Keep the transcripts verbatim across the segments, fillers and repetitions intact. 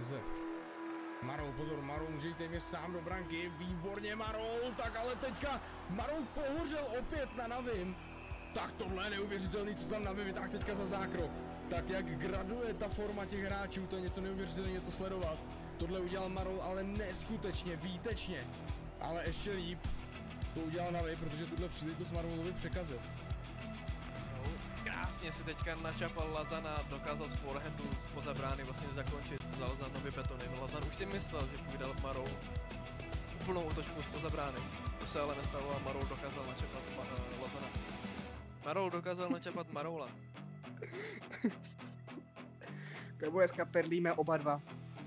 Josef. Marol, pozor, Marol může jít téměř sám do branky, výborně Marol, tak ale teďka Marol pohořel opět na Navim. Tak tohle je neuvěřitelný, co tam Navim vytáhl teďka za zákrok. Tak jak graduje ta forma těch hráčů, to je něco neuvěřitelného to sledovat. Tohle udělal Marol, ale neskutečně, výtečně. Ale ještě líp to udělal Navim, protože tuhle příležitost Marolovi překazil. No, krásně si teďka načapal Lazan a dokázal z forehandu spoza brány vlastně zakončit za Lazanovi betonem. Lazan už si myslel, že půjde Marol úplnou útočku spoza brány. To se ale nestalo a Marol dokázal načapat uh, Lazana. Marol dokázal načapat Marola. Nebo dneska perlíme oba dva.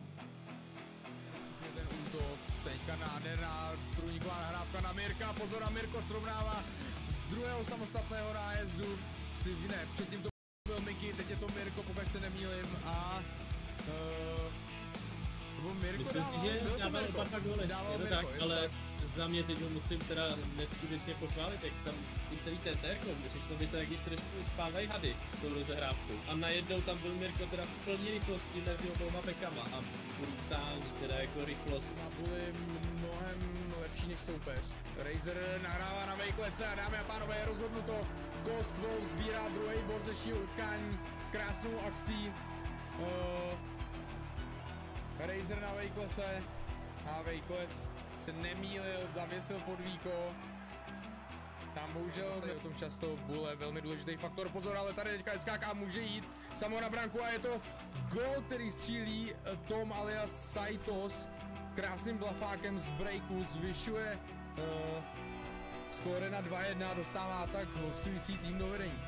Ten útok, teďka nádherná průniková nahrávka na Mirka, pozor na Mirko srovnává z druhého samostatného nájezdu, si ne, předtím to byl Miky, teď je to Mirko, pokud se nemýlim a uh, to byl Mirko. Myslím dával, si, že dával Mirko, oba góly, je to Mirko, tak, je ale tak. za mě teď ho musím teda neskutečně pochválit, jak tam i celý ten terkom, přišlo mi to, jak když trošku spávají hady tou rozehrávkou. A najednou tam byl Mirko teda v plný rychlosti mezi oboma bekama a brutální teda jako rychlost. Byli mnohem lepší než soupeř. Razer nahrává na Vejklese a dámy a pánové je rozhodnuto. Ghost Wolf sbírá druhý bod dnešního utkání krásnou akcí. Uh, Razer na Vejklese a Vejkles se nemýlil, zavěsil pod víko. Tam bohužel o tom často bude velmi důležitý faktor. Pozor, ale tady teďka S K K může jít samo na branku a je to gól, který střílí Tom alias Saitos krásným blafákem z breaku, zvyšuje uh, skóre na dva jedna, dostává tak hostující tým do vedení.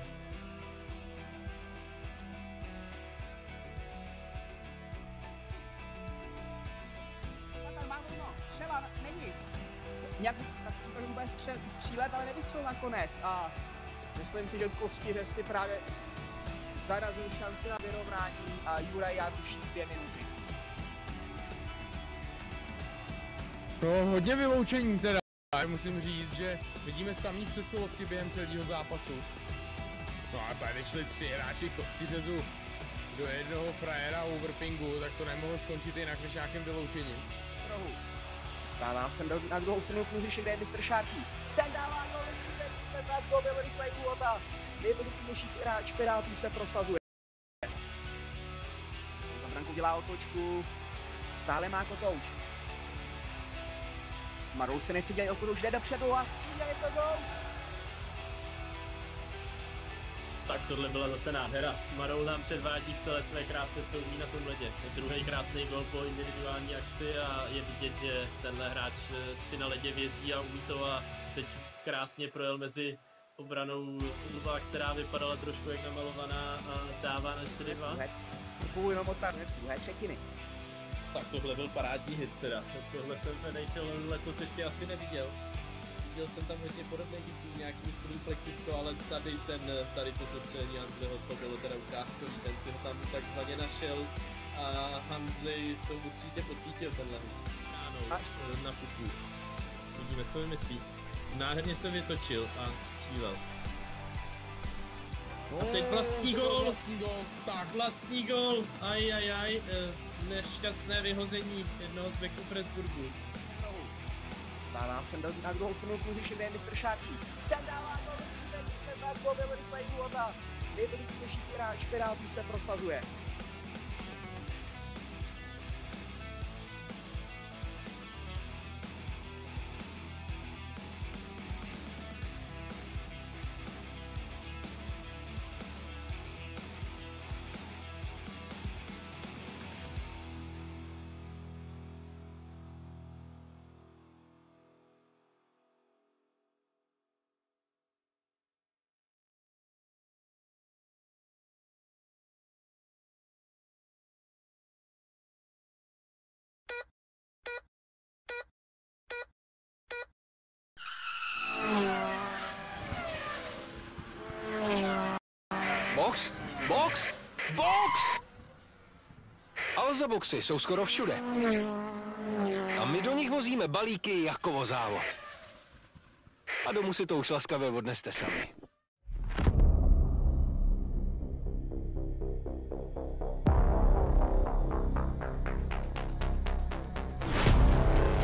Střela není. Nějak tak si vůbec střílet, ale nevystřelil nakonec. A myslím si, že Kostíř si právě zarazil šanci na vyrovnání a Juraj Jaruší dvě minuty. No, hodně vyloučení teda. Musím říct, že vidíme samý přesilovky během celého zápasu. No a tady šli tři hráči Kostířezu do jednoho frajera overpingu, tak to nemohlo skončit jinak než nějakým vyloučením. Rohu. Stává se na druhou stranu kluziště, kde je mistr Šárký. Ten dává gol, se tak gol, byl rychlej úvod. Nejvydatnější hráč Pirátů se prosazuje. Za branku dělá otočku. Stále má kotouč. Marou se nechce dělat okolo, už jde dopředu a střílí, je to gol. Tak tohle byla zase nádhera. Marol nám předvádí v celé své kráse, co umí na tom ledě. Druhý krásný gol po individuální akci a je vidět, že tenhle hráč si na ledě věří a umí to a teď krásně projel mezi obranou Lva, která vypadala trošku jak namalovaná a dává na čtyři dva. Půl jenom od tam, druhé třetiny. Tak tohle byl parádní hit teda. Tohle jsem v N H L letos ještě asi neviděl. Viděl jsem tam hodně podobné hitů, nějaký string plexisko, ale tady ten, tady to setření Hanzleho, to bylo teda ukázkový, ten si ho tam takzvaně našel a Hanzley to určitě pocítil tenhle hit. Ano, na puku. Vidíme, co vymyslí. Nádherně se vytočil a střílel. A teď vlastní gól! Vlastní gól, tak. Vlastní gól! Ajajaj, nešťastné vyhození jednoho z backů Pressburgu. Stává se na druhou stranu kluziště, kde je mistr Šárký. Ten dává gol, se tak gol, byl rychlej úvod. Nejvydatnější hráč Pirátů se prosazuje. Box, box, box! Alza boxy jsou skoro všude. A my do nich vozíme balíky jako vozávod. A domů si to už laskavě odneste sami.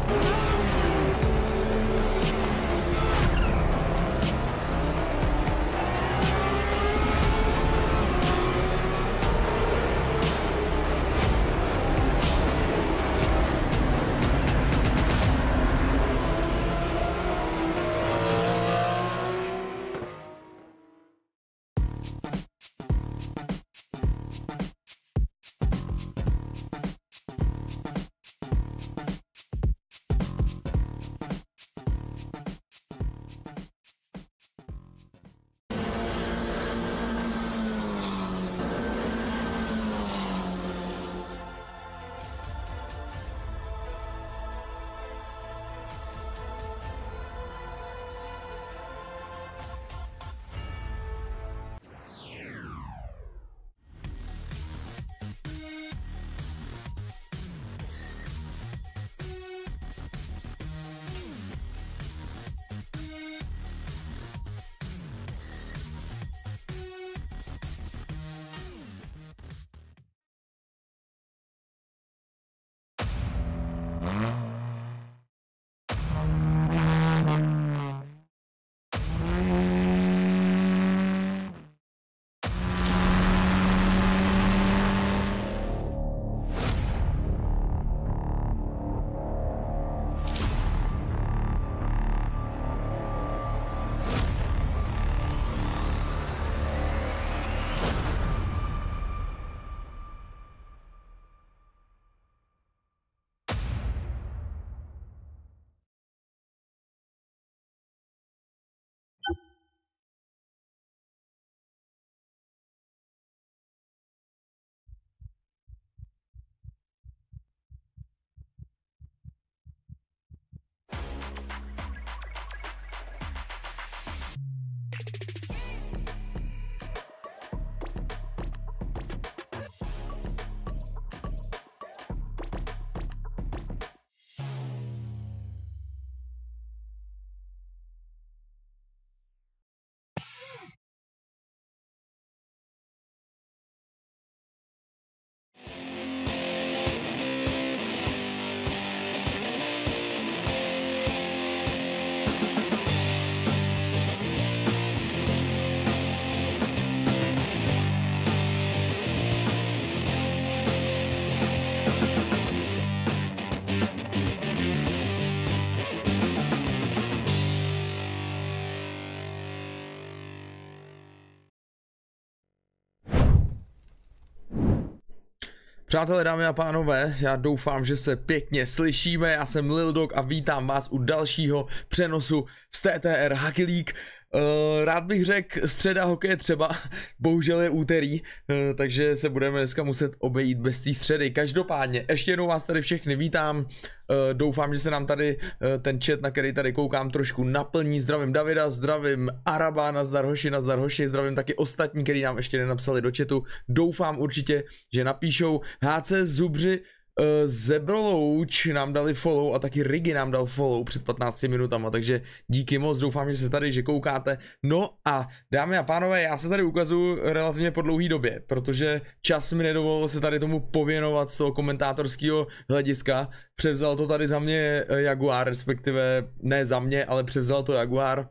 Přátelé, dámy a pánové, já doufám, že se pěkně slyšíme, já jsem Lil Dog a vítám vás u dalšího přenosu z T T R Hockey League. Uh, rád bych řekl středa hokeje třeba, bohužel je úterý, uh, takže se budeme dneska muset obejít bez té středy. Každopádně, ještě jednou vás tady všechny vítám, uh, doufám, že se nám tady uh, ten chat, na který tady koukám, trošku naplní. Zdravím Davida, zdravím Araba, nazdar hoši, nazdar hoši, zdravím taky ostatní, který nám ještě nenapsali do chatu. Doufám určitě, že napíšou. H C Zubři, Uh, Zebrolouč nám dali follow a taky Rigi nám dal follow před patnácti minutama, takže díky moc, doufám, že se tady, že koukáte. No a dámy a pánové, já se tady ukazuju relativně po dlouhý době, protože čas mi nedovolil se tady tomu pověnovat z toho komentátorského hlediska. Převzal to tady za mě Jaguar, respektive ne za mě, ale převzal to Jaguar.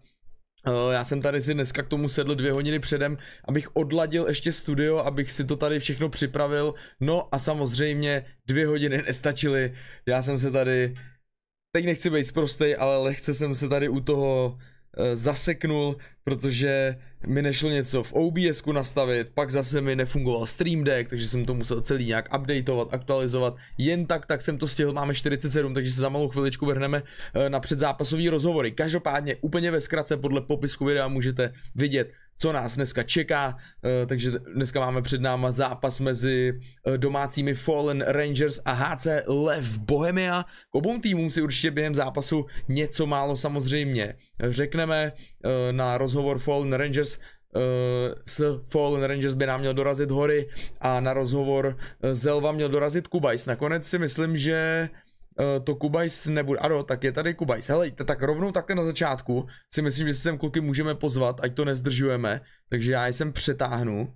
Já jsem tady si dneska k tomu sedl dvě hodiny předem, abych odladil ještě studio, abych si to tady všechno připravil. No a samozřejmě dvě hodiny nestačily. Já jsem se tady, teď nechci být sprostej, ale lehce jsem se tady u toho e, zaseknul, protože mi nešlo něco v O B S ku nastavit, pak zase mi nefungoval Stream Deck, takže jsem to musel celý nějak updateovat, aktualizovat. Jen tak, tak jsem to stihl, máme čtyřicet sedm, takže se za malou chviličku vrhneme na předzápasové rozhovory. Každopádně úplně ve zkratce podle popisku videa můžete vidět, co nás dneska čeká, takže dneska máme před náma zápas mezi domácími Fallen Rangers a H C Lev Bohemia. K obou týmům si určitě během zápasu něco málo samozřejmě řekneme. Na rozhovor Fallen Rangers s Fallen Rangers by nám měl dorazit Hory a na rozhovor Zelva měl dorazit Kubajs. Nakonec si myslím, že to Kubajs nebude. Ano, tak je tady Kubajs. Helejte, tak rovnou takhle na začátku si myslím, že si sem kluky můžeme pozvat, ať to nezdržujeme. Takže já jsem přetáhnu.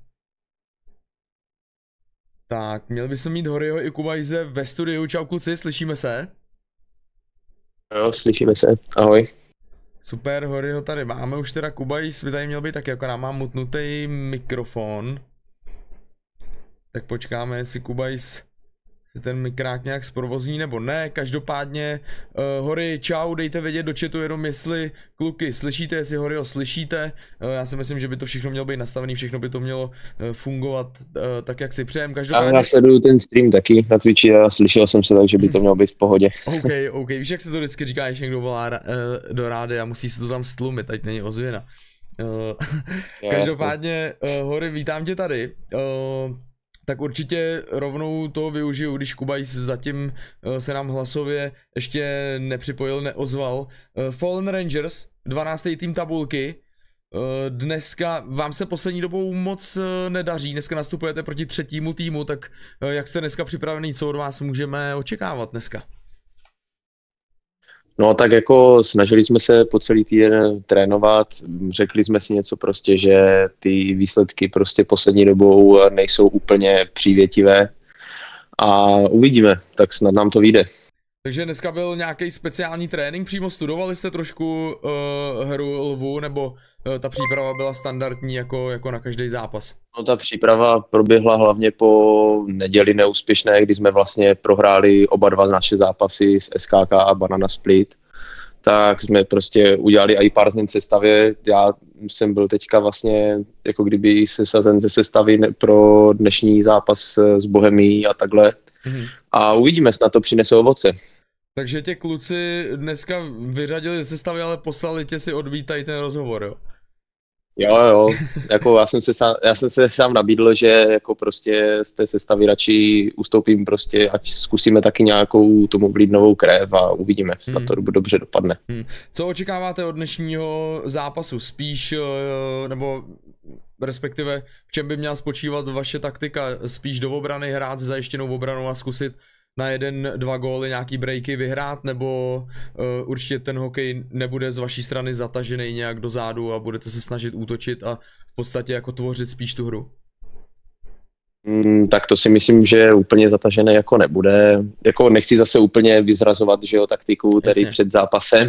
Tak, měl bychom mít Horyho i Kubajse ve studiu. Čau kluci, slyšíme se? Jo, slyšíme se, ahoj. Super, Hory ho tady máme, už teda Kubajs by tady měl být taky, jako nám má mutnutý mikrofon. Tak počkáme, jestli Kubajs si ten mikrák nějak zprovozní nebo ne, každopádně uh, Hory, čau, dejte vědět do chatu jenom jestli kluky slyšíte, jestli Hory ho slyšíte, uh, já si myslím, že by to všechno mělo být nastavený, všechno by to mělo uh, fungovat uh, tak, jak si přejem, každopádně... Já sleduju ten stream taky na Twitchi a slyšel jsem se, takže by to mělo být v pohodě. OK, OK, víš, jak se to vždycky říká, když někdo volá uh, do rády a musí se to tam stlumit, ať není ozvěna. Uh, každopádně, uh, Hory, vítám tě tady. Uh, Tak určitě rovnou to využiju, když Kubajs zatím uh, se nám hlasově ještě nepřipojil, neozval. Uh, Fallen Rangers, dvanáctý tým tabulky. Uh, dneska vám se poslední dobou moc uh, nedaří, dneska nastupujete proti třetímu týmu, tak uh, jak jste dneska připravený, co od vás můžeme očekávat dneska? No tak jako snažili jsme se po celý týden trénovat, řekli jsme si něco prostě, že ty výsledky prostě poslední dobou nejsou úplně přívětivé a uvidíme, tak snad nám to vyjde. Takže dneska byl nějaký speciální trénink, přímo studovali jste trošku uh, hru lvu, nebo uh, ta příprava byla standardní jako, jako na každý zápas? No ta příprava proběhla hlavně po neděli neúspěšné, kdy jsme vlastně prohráli oba dva naše zápasy s S K K a Banana Split. Tak jsme prostě udělali i pár změn v sestavě. Já jsem byl teďka vlastně jako kdyby sesazen ze sestavy pro dnešní zápas s Bohemií a takhle. Mm-hmm. A uvidíme, snad to přinese ovoce. Takže tě kluci dneska vyřadili ze sestavy, ale poslali tě si odvítají ten rozhovor, jo? Jo, jo, jako já jsem, se sám, já jsem se sám nabídl, že jako prostě z té sestavy radši ustoupím prostě, ať zkusíme taky nějakou tomu vlít novou krev a uvidíme, snad hmm. to dobře dopadne. Hmm. Co očekáváte od dnešního zápasu? Spíš, nebo respektive v čem by měla spočívat vaše taktika? Spíš do obrany hrát s zajištěnou obranou a zkusit na jeden, dva góly nějaký breaky vyhrát, nebo uh, určitě ten hokej nebude z vaší strany zatažený nějak do zádu a budete se snažit útočit a v podstatě jako tvořit spíš tu hru? Mm, tak to si myslím, že úplně zatažené jako nebude. Jako nechci zase úplně vyzrazovat, že jo, taktiku tedy Jasně. před zápasem,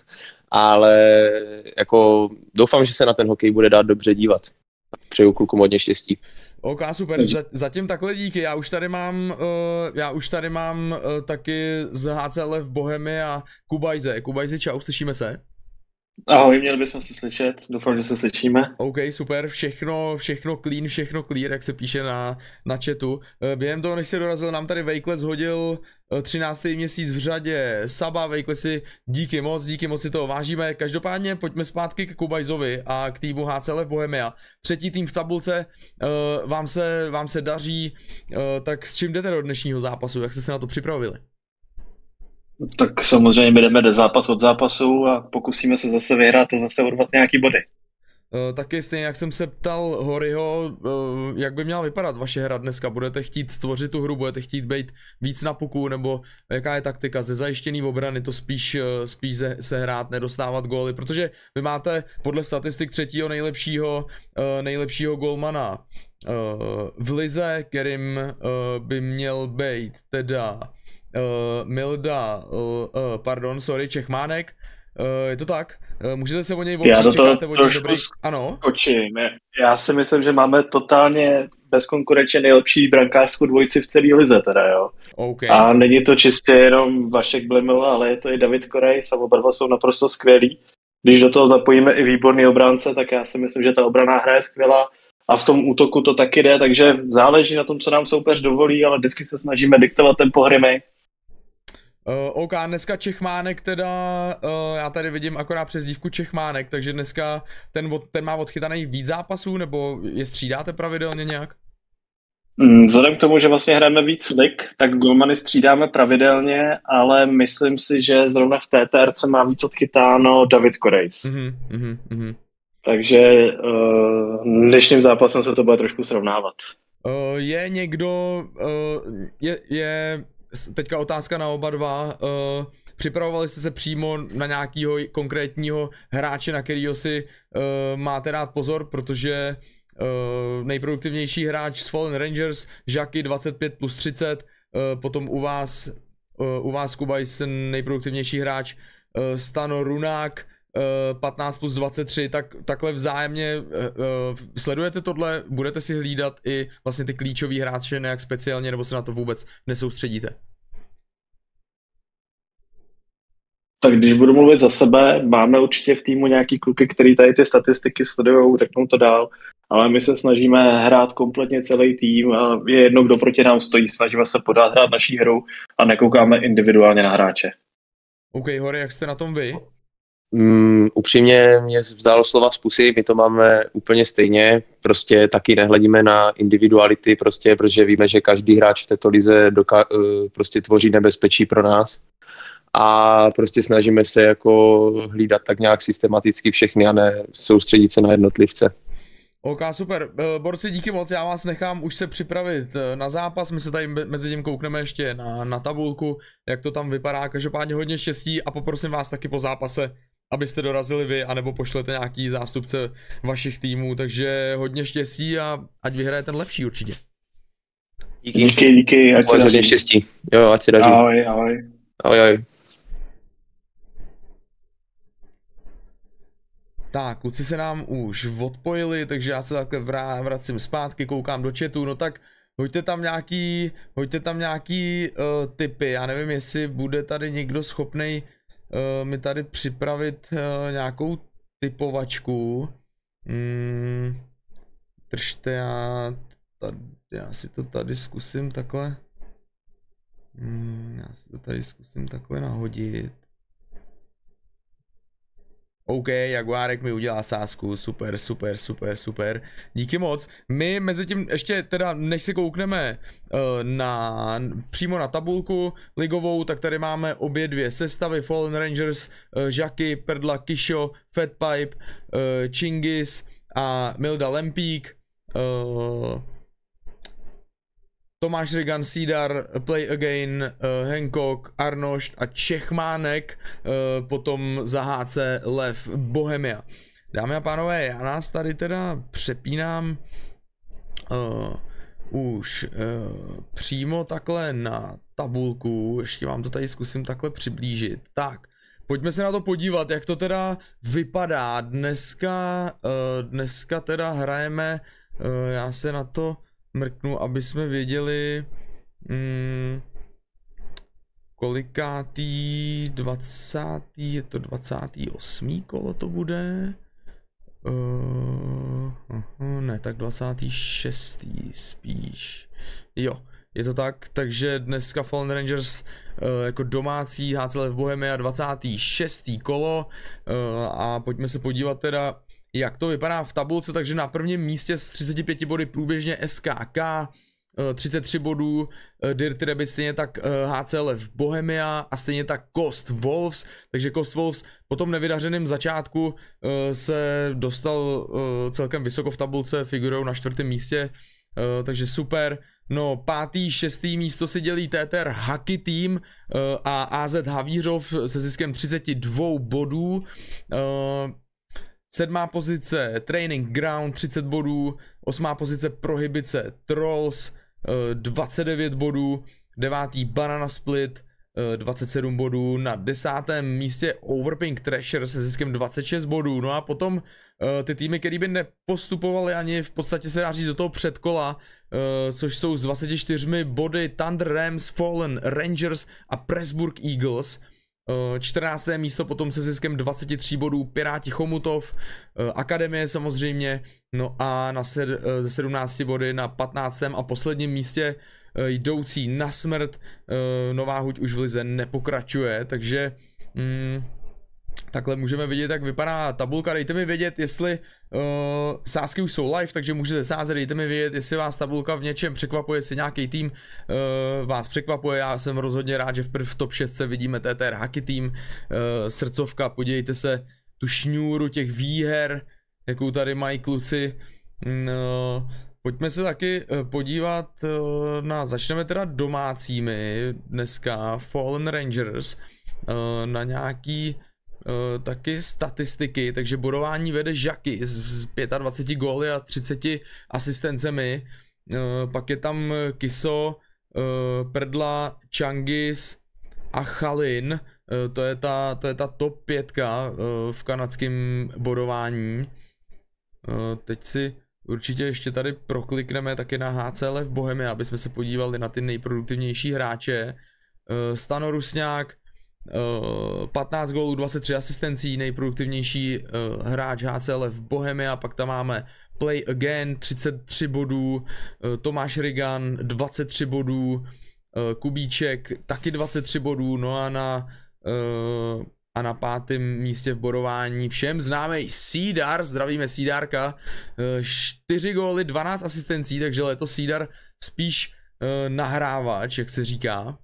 ale jako doufám, že se na ten hokej bude dát dobře dívat. Přeju klukům hodně štěstí. OK, super, zatím takhle díky, já už tady mám, uh, já už tady mám uh, taky z H C L F Bohemy a Kubajze. Kubajzi, čau, slyšíme se? Ahoj, měli bychom se slyšet, doufám, že se slyšíme. OK, super, všechno, všechno clean, všechno clear, jak se píše na, na chatu. Během toho, než se dorazil, nám tady Vejkles hodil třináctý měsíc v řadě Saba, Vejklesi, díky moc, díky moc si toho vážíme. Každopádně pojďme zpátky k Kubajzovi a k týmu H C L F Bohemia. Třetí tým v tabulce, vám se, vám se daří, tak s čím jdete do dnešního zápasu, jak jste se na to připravili? Tak samozřejmě my jdeme do zápas od zápasu a pokusíme se zase vyhrát a zase urvat nějaký body. Uh, taky stejně jak jsem se ptal Horyho, uh, jak by měla vypadat vaše hra dneska, budete chtít tvořit tu hru, budete chtít být víc na puku, nebo jaká je taktika, ze zajištěný obrany to spíš, uh, spíš se, se hrát, nedostávat góly, protože vy máte podle statistik třetího nejlepšího, uh, nejlepšího golmana uh, v lize, kterým uh, by měl být teda Uh, Milda, uh, uh, pardon, sorry, Čechmánek, uh, je to tak? Uh, můžete se o něj opřít, Já do toho čekáte o něj dobrý... Ano? Skočím. Já si myslím, že máme totálně bezkonkurenčně nejlepší brankářskou dvojici v celé lize teda, jo. Okay. A není to čistě jenom Vašek Bliml, ale je to i David Korejs a oba dva jsou naprosto skvělí. Když do toho zapojíme i výborný obránce, tak já si myslím, že ta obranná hra je skvělá. A v tom útoku to taky jde, takže záleží na tom, co nám soupeř dovolí, ale vždycky se snažíme diktovat tempo hry my. Uh, OK, dneska Čechmánek teda, uh, já tady vidím akorát přezdívku Čechmánek, takže dneska ten, ten má odchytaných víc zápasů, nebo je střídáte pravidelně nějak? Vzhledem k tomu, že vlastně hrajeme víc lig, tak golmany střídáme pravidelně, ale myslím si, že zrovna v T T R C má víc odchytáno David Korejs. Mm-hmm, mm-hmm. Takže uh, dnešním zápasem se to bude trošku srovnávat. Uh, je někdo, uh, je, je teďka otázka na oba dva, uh, připravovali jste se přímo na nějakého konkrétního hráče, na kterýho si uh, máte dát pozor, protože uh, nejproduktivnější hráč z Fallen Rangers, Žaky dvacet pět plus třicet, uh, potom u vás, uh, u vás Kubajs nejproduktivnější hráč uh, Stano, Runák, uh, patnáct plus dvacet tři, tak takhle vzájemně uh, uh, sledujete tohle, budete si hlídat i vlastně ty klíčový hráče nějak speciálně, nebo se na to vůbec nesoustředíte? Tak když budu mluvit za sebe, máme určitě v týmu nějaký kluky, který tady ty statistiky sledujou, řeknou to dál, ale my se snažíme hrát kompletně celý tým a je jedno, kdo proti nám stojí, snažíme se podat hrát naší hru a nekoukáme individuálně na hráče. OK, Hory, jak jste na tom vy? Mm, upřímně mě vzalo slova z pusy, my to máme úplně stejně, prostě taky nehledíme na individuality, prostě, protože víme, že každý hráč v této lize doka- prostě tvoří nebezpečí pro nás. A prostě snažíme se jako hlídat tak nějak systematicky všechny a ne soustředit se na jednotlivce. OK, super. Borci, díky moc, já vás nechám už se připravit na zápas, my se tady mezi tím koukneme ještě na, na tabulku, jak to tam vypadá, každopádně hodně štěstí a poprosím vás taky po zápase, abyste dorazili vy, anebo pošlete nějaký zástupce vašich týmů, takže hodně štěstí a ať vyhraje ten lepší určitě. Díky, díky, díky ať se daří. Štěstí. Jo, ať se daří. Ahoj, ahoj. Ahoj, ahoj. Tak, kluci se nám už odpojili, takže já se takhle vrá, vracím zpátky, koukám do chatu, no tak hoďte tam nějaký, hoďte tam nějaký uh, tipy, já nevím, jestli bude tady někdo schopnej uh, mi tady připravit uh, nějakou typovačku. Hmm, držte, já, tady, já si to tady zkusím takhle, hmm, já si to tady zkusím takhle nahodit. OK, Jaguárek mi udělá sázku, super, super, super, super, díky moc. My mezi tím ještě teda, než si koukneme uh, na, přímo na tabulku ligovou, tak tady máme obě dvě sestavy, Fallen Rangers, uh, Žaky, Prdla, Kisho, Fatpipe, uh, Chingis a Milda Lempík. Uh, Tomáš Rigan, Cedar, Play Again, uh, Hancock, Arnošt a Čechmánek, uh, potom za H C Lev Bohemia. Dámy a pánové, já nás tady teda přepínám uh, už uh, přímo takhle na tabulku, ještě vám to tady zkusím takhle přiblížit. Tak, pojďme se na to podívat, jak to teda vypadá. Dneska, uh, dneska teda hrajeme, uh, já se na to mrknu, aby jsme věděli, hmm, kolikátý, dvacátý, je to dvacátý osmý kolo to bude? Uh, uh, ne, tak dvacátý šestý spíš. Jo, je to tak, takže dneska Fallen Rangers uh, jako domácí H C L v Bohemia dvacátý šestý kolo uh, a pojďme se podívat teda, jak to vypadá v tabulce. Takže na prvním místě s třiceti pěti body průběžně S K K, třicet tři bodů Dirty Rabbit, stejně tak H C L F Bohemia a stejně tak Coast Wolves. Takže Coast Wolves po tom nevydařeném začátku se dostal celkem vysoko v tabulce, figurujou na čtvrtém místě, takže super. No, pátý, šestý místo si dělí T T R Haky Team a A Z Havířov se ziskem třiceti dvou bodů. Sedmá pozice Training Ground třicet bodů, osmá pozice Prohibice Trolls dvacet devět bodů, devátý Banana Split dvacet sedm bodů, na desátém místě Overpink Thrasher se ziskem dvacet šest bodů. No a potom ty týmy, které by nepostupovaly ani v podstatě se dá říct do toho předkola, což jsou s dvaceti čtyřmi body Thunder Rams, Fallen Rangers a Pressburg Eagles. čtrnácté místo potom se ziskem dvaceti tří bodů Piráti Chomutov, Akademie samozřejmě, no a na sed, ze sedmnácti body na patnáctém a posledním místě jdoucí na smrt Nová huť už v lize nepokračuje, takže mm, takhle můžeme vidět, jak vypadá tabulka. Dejte mi vědět, jestli uh, sázky už jsou live, takže můžete sázet, dejte mi vědět, jestli vás tabulka v něčem překvapuje, jestli nějaký tým uh, vás překvapuje. Já jsem rozhodně rád, že v prv top šest vidíme T T R Haky Team, uh, srdcovka, podívejte se tu šňůru těch výher, jakou tady mají kluci. No, pojďme se taky podívat uh, na, začneme teda domácími dneska, Fallen Rangers, uh, na nějaký Uh, taky statistiky, takže bodování vede Žaky s, s dvaceti pěti góly a třiceti asistencemi, uh, pak je tam Kiso, uh, Prdla, Changis a Chalin to je ta, to je ta top pětka v kanadském bodování. Teď si určitě ještě tady proklikneme taky na H C L F Bohemia, aby jsme se podívali na ty nejproduktivnější hráče. Stano Rusňák, patnáct gólů, dvacet tři asistencí, nejproduktivnější hráč H C L F Bohemia, pak tam máme Play Again, třicet tři bodů, Tomáš Rigan, dvacet tři bodů, Kubíček, taky dvacet tři bodů, no a na, a na pátém místě v bodování všem známý Seedar, zdravíme Seedarka, čtyři góly, dvanáct asistencí, takže letos Seedar spíš nahrávač, jak se říká.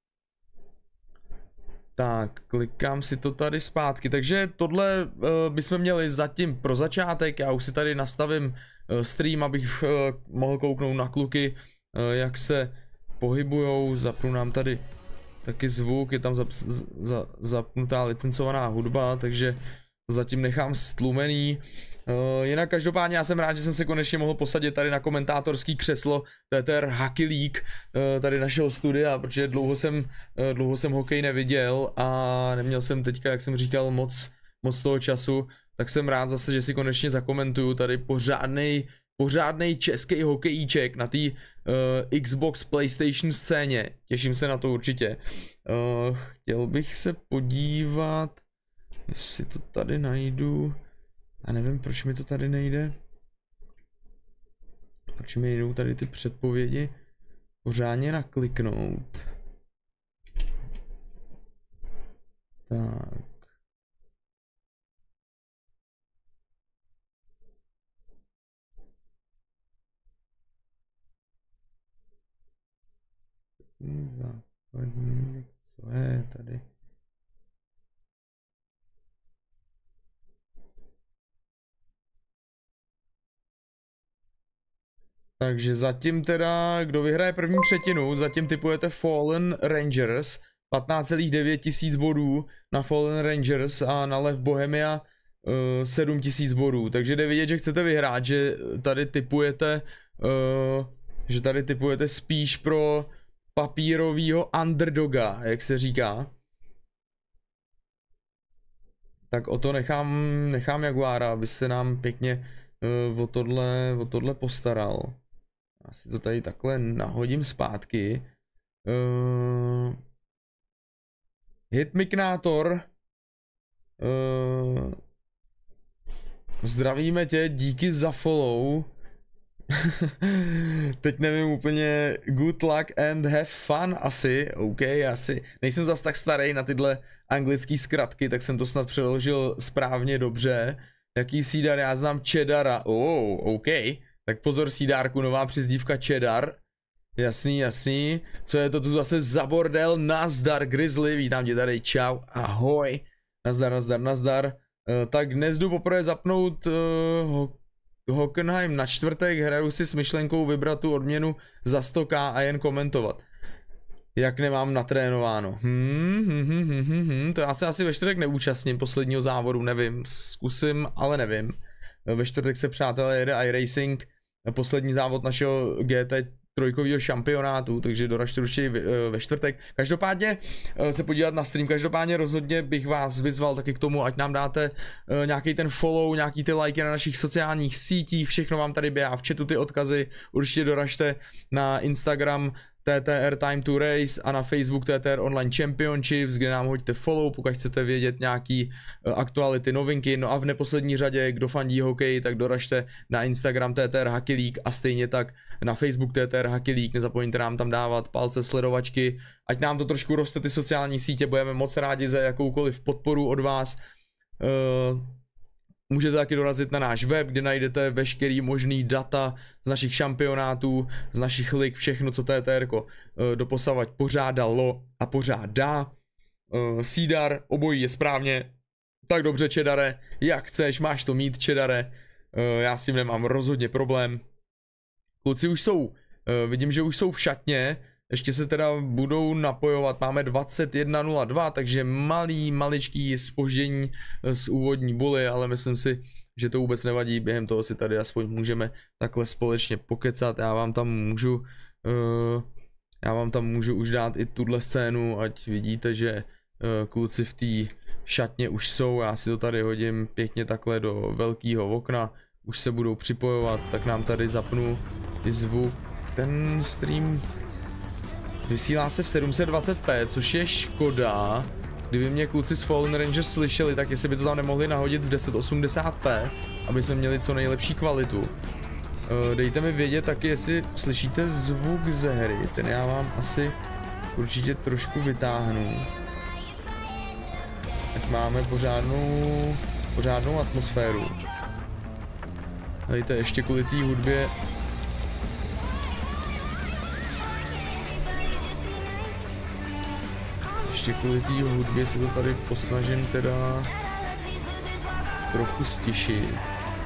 Tak, klikám si to tady zpátky, takže tohle uh, bychom měli zatím pro začátek, já už si tady nastavím uh, stream, abych uh, mohl kouknout na kluky, uh, jak se pohybujou, zapnu nám tady taky zvuk, je tam zap, za, zapnutá licencovaná hudba, takže zatím nechám stlumený. Uh, jinak každopádně já jsem rád, že jsem se konečně mohl posadit tady na komentátorský křeslo T T R Hockey League, uh, tady našeho studia, protože dlouho jsem, uh, dlouho jsem hokej neviděl a neměl jsem teďka, jak jsem říkal, moc, moc toho času, tak jsem rád zase, že si konečně zakomentuju tady pořádnej, pořádnej český hokejíček na té uh, Xbox PlayStation scéně, těším se na to určitě. Uh, chtěl bych se podívat, jestli to tady najdu. A nevím, proč mi to tady nejde. Proč mi jdou tady ty předpovědi pořádně nakliknout. Tak. Základní, co je tady? Takže zatím teda, kdo vyhraje první třetinu, zatím tipujete Fallen Rangers, patnáct celá devět tisíc bodů na Fallen Rangers a na Lev Bohemia uh, sedm tisíc bodů. Takže jde vidět, že chcete vyhrát, že tady tipujete, uh, že tady tipujete spíš pro papírovýho underdoga, jak se říká. Tak o to nechám, nechám Jaguára, aby se nám pěkně uh, o tohle, o tohle postaral. Já si to tady takhle nahodím zpátky. Uh, Hitmiknátor. Uh, zdravíme tě, díky za follow. Teď nevím úplně, good luck and have fun asi, OK, asi. Nejsem zas tak starý na tyhle anglické zkratky, tak jsem to snad přeložil správně dobře. Jaký Seedar, já znám Cheddara, oh, OK. Tak pozor Seedárku, nová přezdívka Cheddar. Jasný, jasný. Co je to tu zase za bordel? Nazdar Grizzly, vítám tě tady, čau, ahoj. Nazdar, nazdar, nazdar. Uh, tak dnes jdu poprvé zapnout uh, ho Hockenheim na čtvrtek, hraju si s myšlenkou vybrat tu odměnu za sto K a jen komentovat. Jak nemám natrénováno. Hmm, hmm, hmm, hmm, hmm, hmm. To já se asi ve čtvrtek neúčastním posledního závodu, nevím. Zkusím, ale nevím. Ve čtvrtek se přátelé jede iRacing, poslední závod našeho G T trojkového šampionátu, takže doražte určitě ve čtvrtek. Každopádně se podívat na stream, každopádně rozhodně bych vás vyzval taky k tomu, ať nám dáte nějaký ten follow, nějaký ty lajky na našich sociálních sítích, všechno vám tady běhá v chatu ty odkazy, určitě doražte na Instagram T T R Time to Race a na Facebook T T R Online Championships, kde nám hoďte follow, pokud chcete vědět nějaký uh, aktuality, novinky, no a v neposlední řadě, kdo fandí hokej, tak doražte na Instagram T T R Hockey League a stejně tak na Facebook T T R Hockey League, nezapomeňte nám tam dávat palce, sledovačky, ať nám to trošku roste ty sociální sítě, budeme moc rádi za jakoukoliv podporu od vás. Uh, Můžete taky dorazit na náš web, kde najdete veškerý možný data z našich šampionátů, z našich lig, všechno, co T T R ko doposavať pořádalo a pořádá. Seedar, obojí je správně, tak dobře Cheddare, jak chceš, máš to mít Cheddare, já s tím nemám rozhodně problém. Kluci už jsou, vidím, že už jsou v šatně, ještě se teda budou napojovat, máme dvacet jedna nula dva, takže malý, maličký zpoždění z úvodní buly, ale myslím si, že to vůbec nevadí, během toho si tady aspoň můžeme takhle společně pokecat, já vám tam můžu, uh, já vám tam můžu už dát i tuhle scénu, ať vidíte, že kluci v té šatně už jsou, já si to tady hodím pěkně takhle do velkého okna, už se budou připojovat, tak nám tady zapnu i zvuk. Ten stream vysílá se v sedm set dvacet p, což je škoda. Kdyby mě kluci z Fallen Rangers slyšeli, tak jestli by to tam nemohli nahodit v deset osmdesát p, aby jsme měli co nejlepší kvalitu. Dejte mi vědět taky, jestli slyšíte zvuk ze hry, ten já vám asi určitě trošku vytáhnu. Ať máme pořádnou, pořádnou atmosféru. Dejte ještě kvůli té hudbě. Ještě kvůli té hudbě se to tady posnažím teda trochu stišit.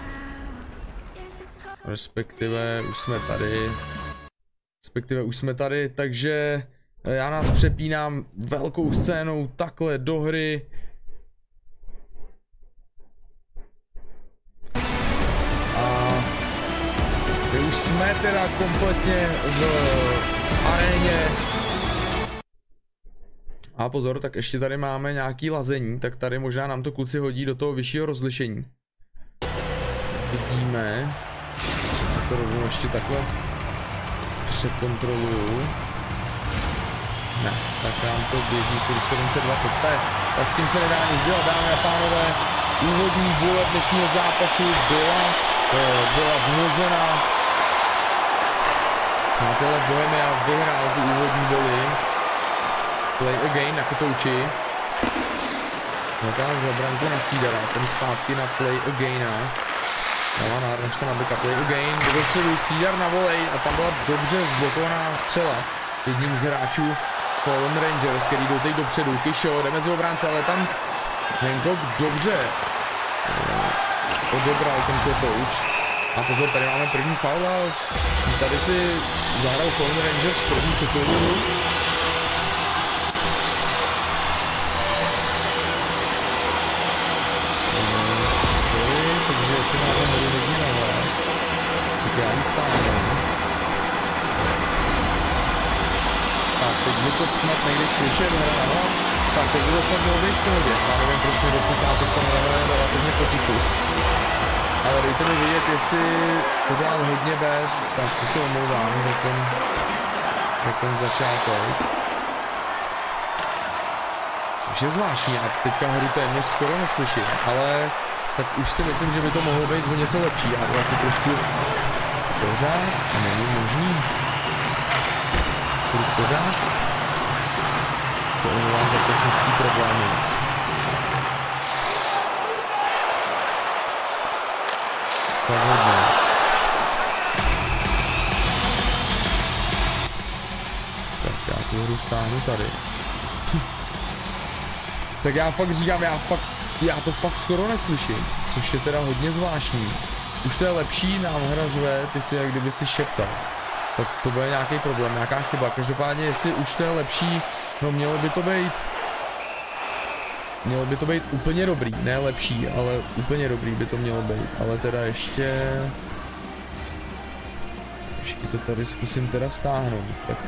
Respektive už jsme tady. Respektive už jsme tady, takže já nás přepínám velkou scénou takhle do hry. A my už jsme teda kompletně v, v aréně. A pozor, tak ještě tady máme nějaký lazení, tak tady možná nám to kluci hodí do toho vyššího rozlišení. Vidíme. To rovnou ještě takhle překontroluju. Ne, tak nám to běží furt sedm set dvacet p. Tak s tím se nedá nic dělat, dámy a pánové. Úvodní bole dnešního zápasu byla, byla vnuzená. Nácele Bohemia vyhrál tu úvodní boli. Play again na kotouči. Nějaká zabranku na Seedera, ten zpátky na play againa. Dává náročně na backup, play again, do středu Seeder na volej a tam byla dobře zblokovaná střela. Jedním z hráčů Fallen Rangers, který jdou teď dopředu, Kisho, jde mezi obránce, ale tam Hancock dobře odebral ten kotouč. A pozor, tady máme první faul a tady si zahrál Fallen Rangers první přesouvanou. Takže jestli máme hodu hodně na hlas, tak já ji stáhnu. Tak, teď by to snad nejde slyšet, hra na hlas. Tak, teď by to snad mělo být v pohodě. Já nevím, proč mi dosluchá, teď to nehraje relativně potichu. Ale dejte mi vědět, jestli pořád hodně B, tak to se omlouvám za ten, za ten začátek. Což je zvláštní, já teďka hru téměř skoro neslyším, ale tak už si myslím, že by to mohlo být o něco lepší. A to taky trošku pořád není možný. Furt pořád. Co omlouvám za technický problémy. Tak hodně. Tak já tu hru stáhnu tady. Tak já fakt říkám, já fakt Já to fakt skoro neslyším, což je teda hodně zvláštní. Už to je lepší, nám hra zve, ty si jak kdyby si šeptal. Tak to bude nějaký problém, nějaká chyba. Každopádně, jestli už to je lepší, no mělo by to být... Mělo by to být úplně dobrý, ne lepší, ale úplně dobrý by to mělo být. Ale teda ještě... Ještě to tady zkusím teda stáhnout, tak...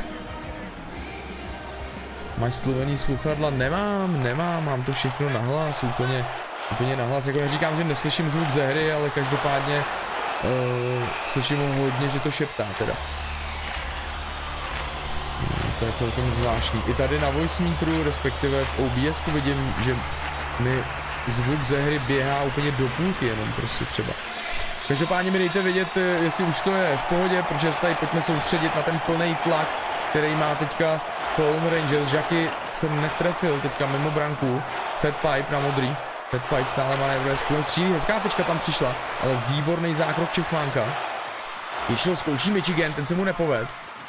Máš slovený sluchadla? Nemám, nemám, mám to všechno nahlas, úplně, úplně nahlas. Jako neříkám, že neslyším zvuk ze hry, ale každopádně uh, slyším ho hodně, že to šeptá teda. Hmm, to je celkem zvláštní. I tady na voice metru, respektive v O B S ku vidím, že mi zvuk ze hry běhá úplně do půlky jenom prostě třeba. Každopádně mi dejte vědět, jestli už to je v pohodě, protože se tady pojďme soustředit na ten plný tlak, který má teďka Fallen Rangers. Jackie jsem netrefil teďka mimo branku. Fat Pipe na modrý. Fat Pipe stále manévruje spůlem střílí. Hezká tečka tam přišla, ale výborný zákrok Čechmánka. Vyšel, zkouší Michigan, ten se mu nepoved.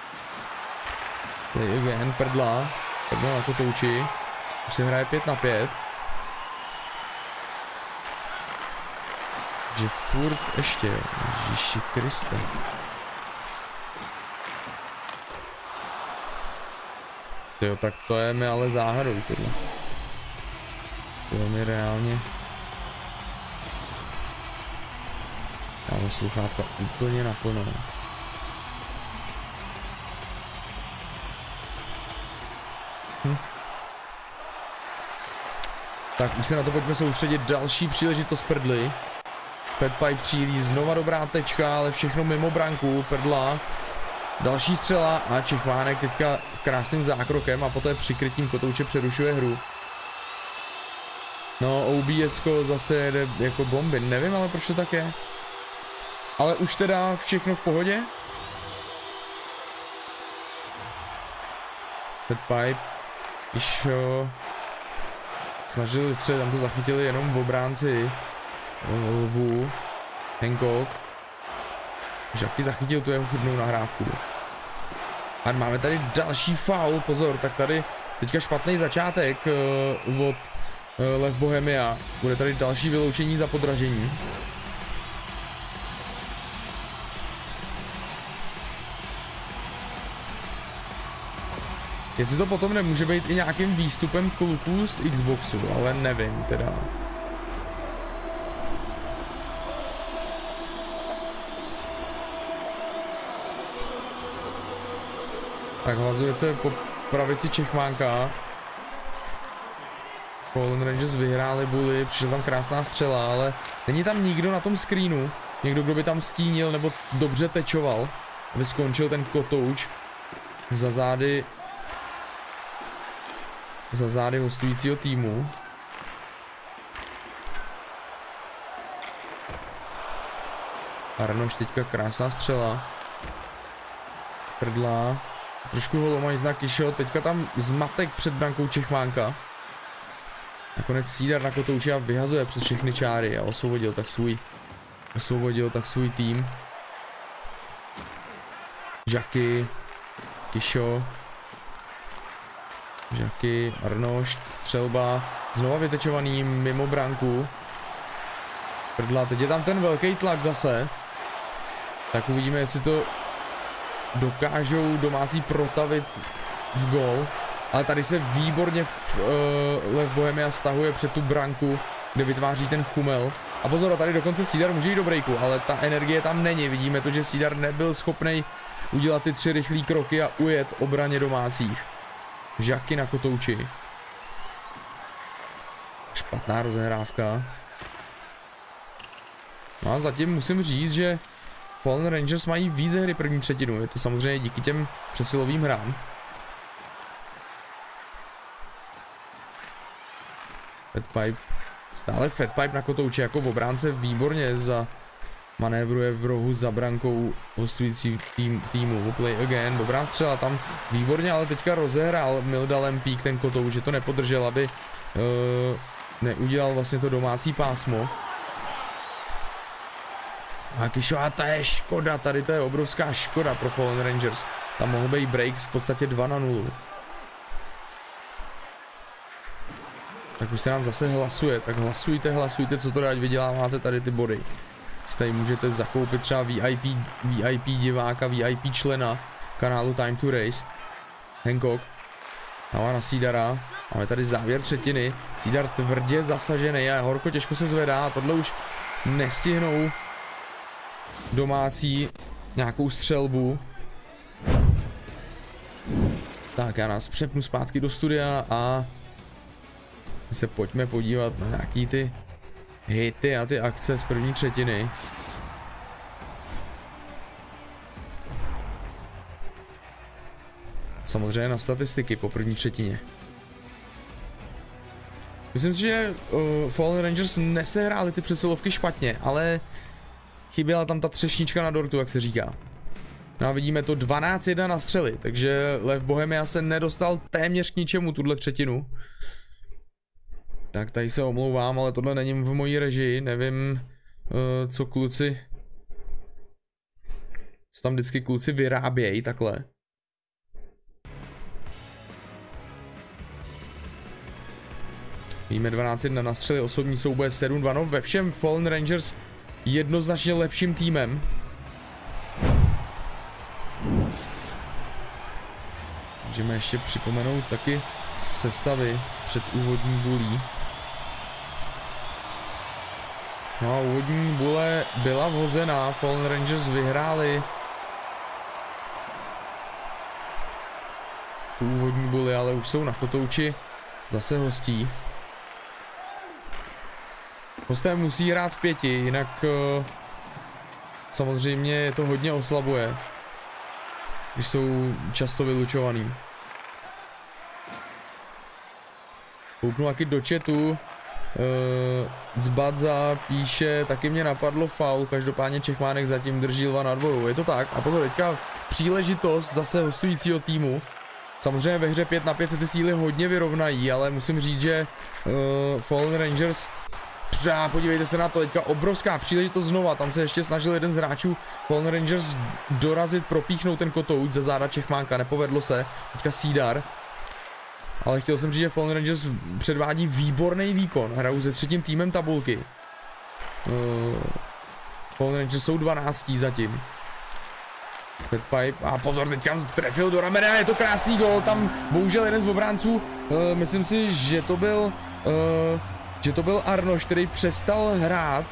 Play again, prdla. Prdla na kotouči. Už se hraje pět na pět. Že furt ještě, jo. Ježiši Kriste. Jo, tak to je mi ale záhadou tohle. To je mi reálně... Dáme sluchátka úplně naplno. Hm. Tak už se na to pojďme soustředit, další příležitost Prdly. Fatpipe třílí, znova dobrá tečka, ale všechno mimo branku, Prdla. Další střela a Čechmánek teďka krásným zákrokem a poté přikrytím Kotouče přerušuje hru. No, O B S zase jede jako bomby, nevím ale proč to tak je. Ale už teda všechno v pohodě. Fatpipe, když uh, snažili vystřelit, tam to zachytili jenom v obránci Lvu, Hancock. Žaky zachytil tu jeho chybnou nahrávku. A máme tady další faul, pozor, tak tady teďka špatný začátek uh, od uh, Lev Bohemia. Bude tady další vyloučení za podražení. Jestli to potom nemůže být i nějakým výstupem kluků z Xboxu, ale nevím teda. Tak hlazuje se po pravici Čechmánka. Fallen Rangers vyhráli buly, přišla tam krásná střela, ale není tam nikdo na tom screenu. Někdo, kdo by tam stínil nebo dobře tečoval, aby skončil ten Kotouč za zády za zády hostujícího týmu. Arnoš teďka krásná střela. Prdla. Trošku holomajzna Kyšo, teďka tam zmatek před brankou Čechmánka. Nakonec Seedar na Kotouče a vyhazuje přes všechny čáry a osvobodil tak svůj osvobodil tak svůj tým. Žaky, Kyšo, Žaky, Arnošt, střelba, znova vytečovaný mimo branku. Prdla, teď je tam ten velký tlak zase. Tak uvidíme, jestli to dokážou domácí protavit v gol. Ale tady se výborně v, uh, Lev Bohemia stahuje před tu branku, kde vytváří ten chumel. A pozor, tady dokonce Seedar může jít do breaku, ale ta energie tam není. Vidíme to, že Seedar nebyl schopný udělat ty tři rychlé kroky a ujet obraně domácích. Žaky na Kotouči. Špatná rozehrávka. No a zatím musím říct, že Fallen Rangers mají víc hry první třetinu. Je to samozřejmě díky těm přesilovým hrám. Fatpipe. Stále Fatpipe na Kotouči jako v obránce výborně za manévruje v rohu za brankou hostující tým, týmu. Play again, dobrá střela tam výborně, ale teďka rozehrál Milda Lempík ten Kotouč, že to nepodržel, aby uh, neudělal vlastně to domácí pásmo. A Kyšo, a to je škoda, tady to je obrovská škoda pro Fallen Rangers. Tam mohl být break v podstatě dva na nulu. Tak už se nám zase hlasuje, tak hlasujte, hlasujte, co to dát, vyděláváte tady ty body. Si tady můžete zakoupit třeba V I P, V I P diváka, V I P člena kanálu Time to Race. Hancock dává na Seedara. Máme tady závěr třetiny. Seedar tvrdě zasažený a horko těžko se zvedá a tohle už nestihnou domácí nějakou střelbu. Tak já nás přepnu zpátky do studia a my se pojďme podívat na nějaký ty hity a ty akce z první třetiny. Samozřejmě na statistiky po první třetině. Myslím si, že uh, Fallen Rangers nesehráli ty přesilovky špatně, ale chyběla tam ta třešnička na dortu, jak se říká. No a vidíme to dvanáct jedna na střely, takže Lev Bohemia se nedostal téměř k ničemu tuhle třetinu. Tak tady se omlouvám, ale tohle není v mojí režii, nevím, uh, co kluci, co tam vždycky kluci vyrábějí takhle. Víme dvanáct jedna na střely, osobní souboje sedm dva, no ve všem Fallen Rangers jednoznačně lepším týmem. Můžeme ještě připomenout taky sestavy před úvodní bulí. No a úvodní bule byla vozená, Fallen Rangers vyhráli tu úvodní buli, ale už jsou na Kotouči zase hostí. hosté musí hrát v pěti, jinak uh, samozřejmě je to hodně oslabuje, když jsou často vylučovaný. Kouknu taky do chatu. Uh, Zbadza píše, taky mě napadlo faul, každopádně Čechmánek zatím drží lva na dvoru. Je to tak? A pozor, teďka příležitost zase hostujícího týmu. Samozřejmě ve hře pět na pět se ty síly hodně vyrovnají, ale musím říct, že uh, Fallen Rangers, přá, podívejte se na to, teďka obrovská příležitost znova, tam se ještě snažil jeden z hráčů Fallen Rangers dorazit, propíchnout ten kotouč za záda Čechmánka, nepovedlo se, teďka Sídar. Ale chtěl jsem říct, že Fallen Rangers předvádí výborný výkon, hrajou se třetím týmem tabulky. Uh, Fallen Rangers jsou dvanáctí zatím. Petpipe, a pozor, teďka trefil do ramene a je to krásný gol, tam bohužel jeden z obránců, uh, myslím si, že to byl, uh, že to byl Arnoš, který přestal hrát.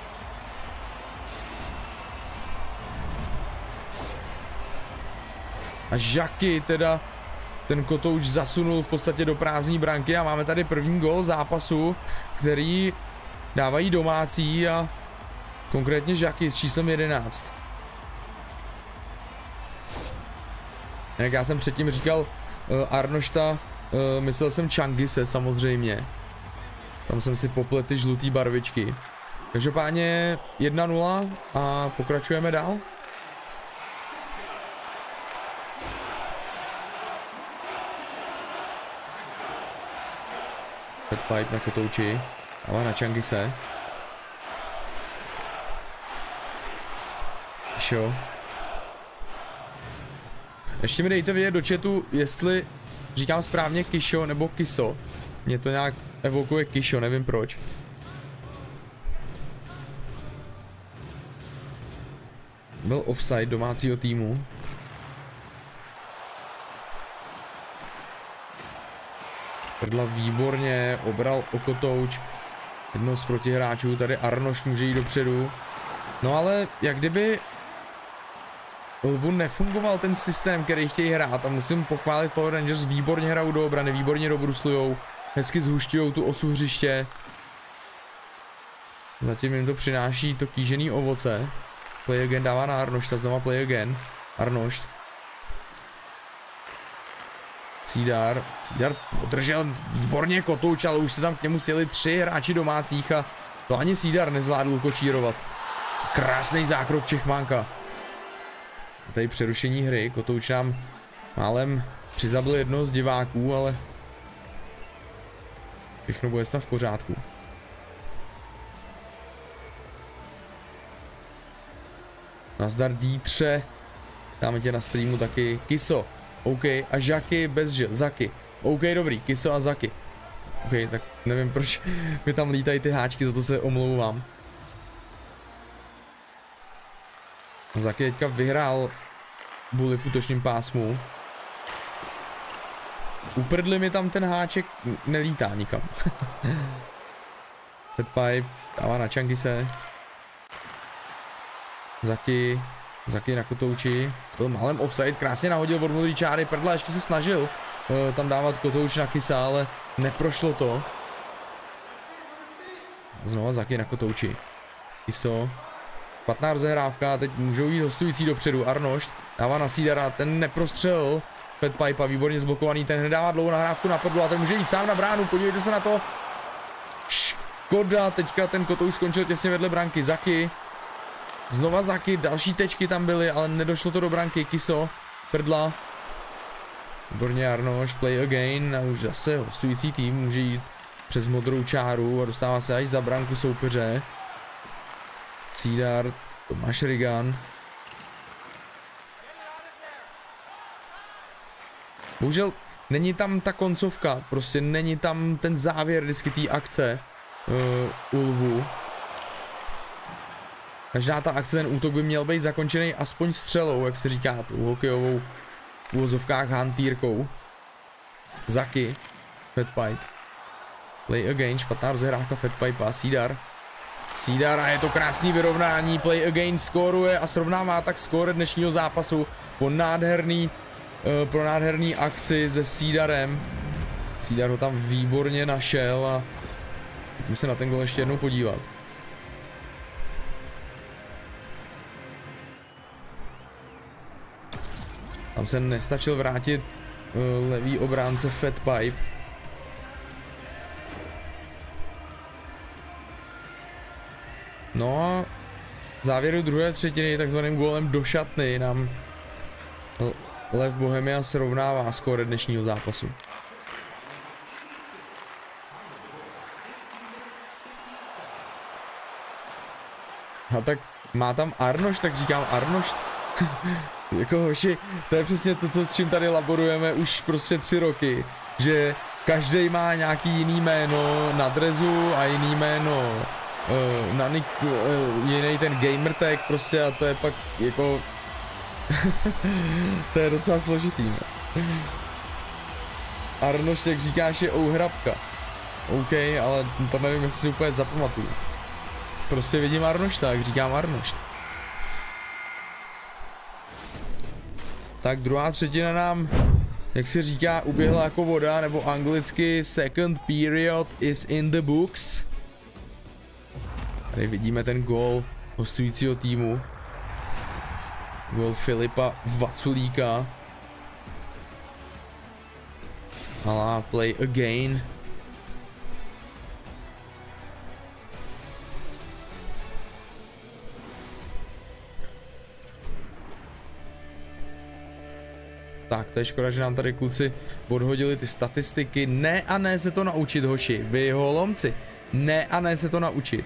A Žaky teda ten kotouč zasunul v podstatě do prázdní branky a máme tady první gol zápasu, který dávají domácí a konkrétně Žaky s číslem jedenáct. Jak já jsem předtím říkal uh, Arnošta, uh, myslel jsem Čangise samozřejmě. Tam jsem si popletl ty žlutý barvičky. Každopádně jedna nula a pokračujeme dál. Petpipe na kotouči, ale na Čangise. Šo. Ještě mi dejte vědět do chatu, jestli říkám správně Kisho nebo Kiso. Mě to nějak evokuje Kisho, nevím proč. Byl offside domácího týmu. Prdla výborně, obral o kotouč. Jedno z protihráčů, tady Arnoš může jít dopředu. No ale jak kdyby Lvu nefungoval ten systém, který chtějí hrát a musím pochválit Fallen Rangers, výborně hrajou do obrany, výborně dobruslujou, hezky zhušťujou tu osu hřiště. Zatím jim to přináší to kýžený ovoce. Play again dává na Arnošta, znova play again. Arnošt. Sídar, Sídar podržel výborně kotouč, ale už se tam k němu sjeli tři hráči domácích a to ani Sídar nezvládl ukočírovat. Krásný zákrok Čechmánka. Tady přerušení hry, kotouč nám málem přizabil jednoho z diváků, ale všechno bude snad v pořádku. Nazdar Dítře, dáme tě na streamu taky. Kiso, OK, a Žaky bez Ž, Zaky. OK, dobrý, Kiso a Zaky. OK, tak nevím, proč mi tam lítají ty háčky, za to se omlouvám. Zaky teďka vyhrál bully v útočním pásmu. Uprdli mi tam ten háček, nelítá nikam. Petpipe dává na Čangise. Zaky, Zaky na kotouči. Byl málem offside, krásně nahodil od modrý čáry, Prdla ještě se snažil uh, tam dávat kotouč na Kisa, ale neprošlo to. Znova Zaky na kotouči. Kiso. Špatná rozehrávka, teď můžou jít hostující dopředu. Arnošt dává na Sídara, ten neprostřelil Petpipe, výborně zblokovaný, ten nedává dlouhou nahrávku na Prdlu a ten může jít sám na bránu, podívejte se na to. Škoda, teďka ten kotouč skončil těsně vedle branky. Zaky, znova Zaky, další tečky tam byly, ale nedošlo to do branky. Kiso, Prdla. Výborně Arnošt, play again a už zase hostující tým může jít přes modrou čáru a dostává se až za branku soupeře. Sídar, Tomáš Rigan. Bohužel není tam ta koncovka, prostě není tam ten závěr vždycky té akce uh, u Lvu. Každá ta akce, ten útok by měl být zakončený aspoň střelou, jak se říká, tu hokejovou v úvozovkách hantýrkou. Zaky, Petpipe. Play again, špatná rozehrávka Petpipe a Sídar. Sídar a je to krásný vyrovnání, play again skóruje a srovnává tak skóre dnešního zápasu po nádherný, uh, pro nádherný akci se Sídarem. Sídar ho tam výborně našel a pojďme se na ten gol ještě jednou podívat. Tam se nestačil vrátit uh, levý obránce Fat Pipe. No a v závěru druhé třetiny takzvaným gólem do šatny nám Lev Bohemia srovnává skóre dnešního zápasu. A tak má tam Arnošt, tak říkám Arnošt. Jako hoši, to je přesně to, co, s čím tady laborujeme už prostě tři roky. Že každý má nějaký jiný jméno na drezu a jiný jméno uh, na nick, uh, jiný ten gamer tag prostě a to je pak jako... to je docela složitý, ne? Arnošt, jak říkáš, je ouhrabka. OK, ale to nevím, jestli si úplně zapamatuju. Prostě vidím Arnošta, jak říkám Arnošt. Tak druhá třetina nám, jak se říká, uběhla jako voda, nebo anglicky second period is in the books. Tady vidíme ten gól hostujícího týmu. Gól Filipa Vaculíka. Alá, play again. Tak, to je škoda, že nám tady kluci odhodili ty statistiky. Ne a ne se to naučit, hoši. Vy holomci. Ne a ne se to naučit.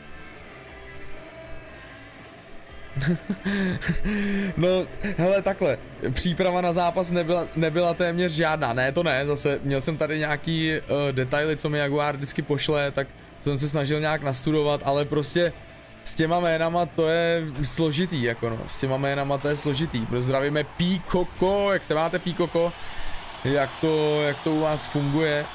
No, hele, takhle. Příprava na zápas nebyla, nebyla téměř žádná. Ne, to ne, zase měl jsem tady nějaký uh, detaily, co mi Jaguar vždycky pošle, tak jsem se snažil nějak nastudovat, ale prostě s těma jménama to je složitý, jako no, s těma jménama to je složitý. Pozdravíme Píkoko, jak se máte Píkoko? Jak to, jak to u vás funguje?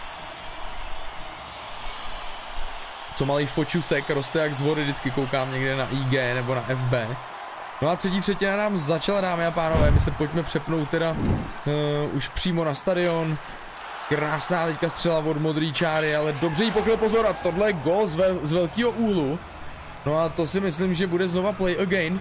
Co malý Fočusek, roste jak z vody, vždycky koukám někde na I G nebo na F B. No a třetí třetina nám začala, dámy a pánové, my se pojďme přepnout teda uh, už přímo na stadion. Krásná teďka střela od modrý čáry, ale dobře jí pokryl, pozor, a tohle je gol z, vel, z velkého úhlu. No a to si myslím, že bude znova play again.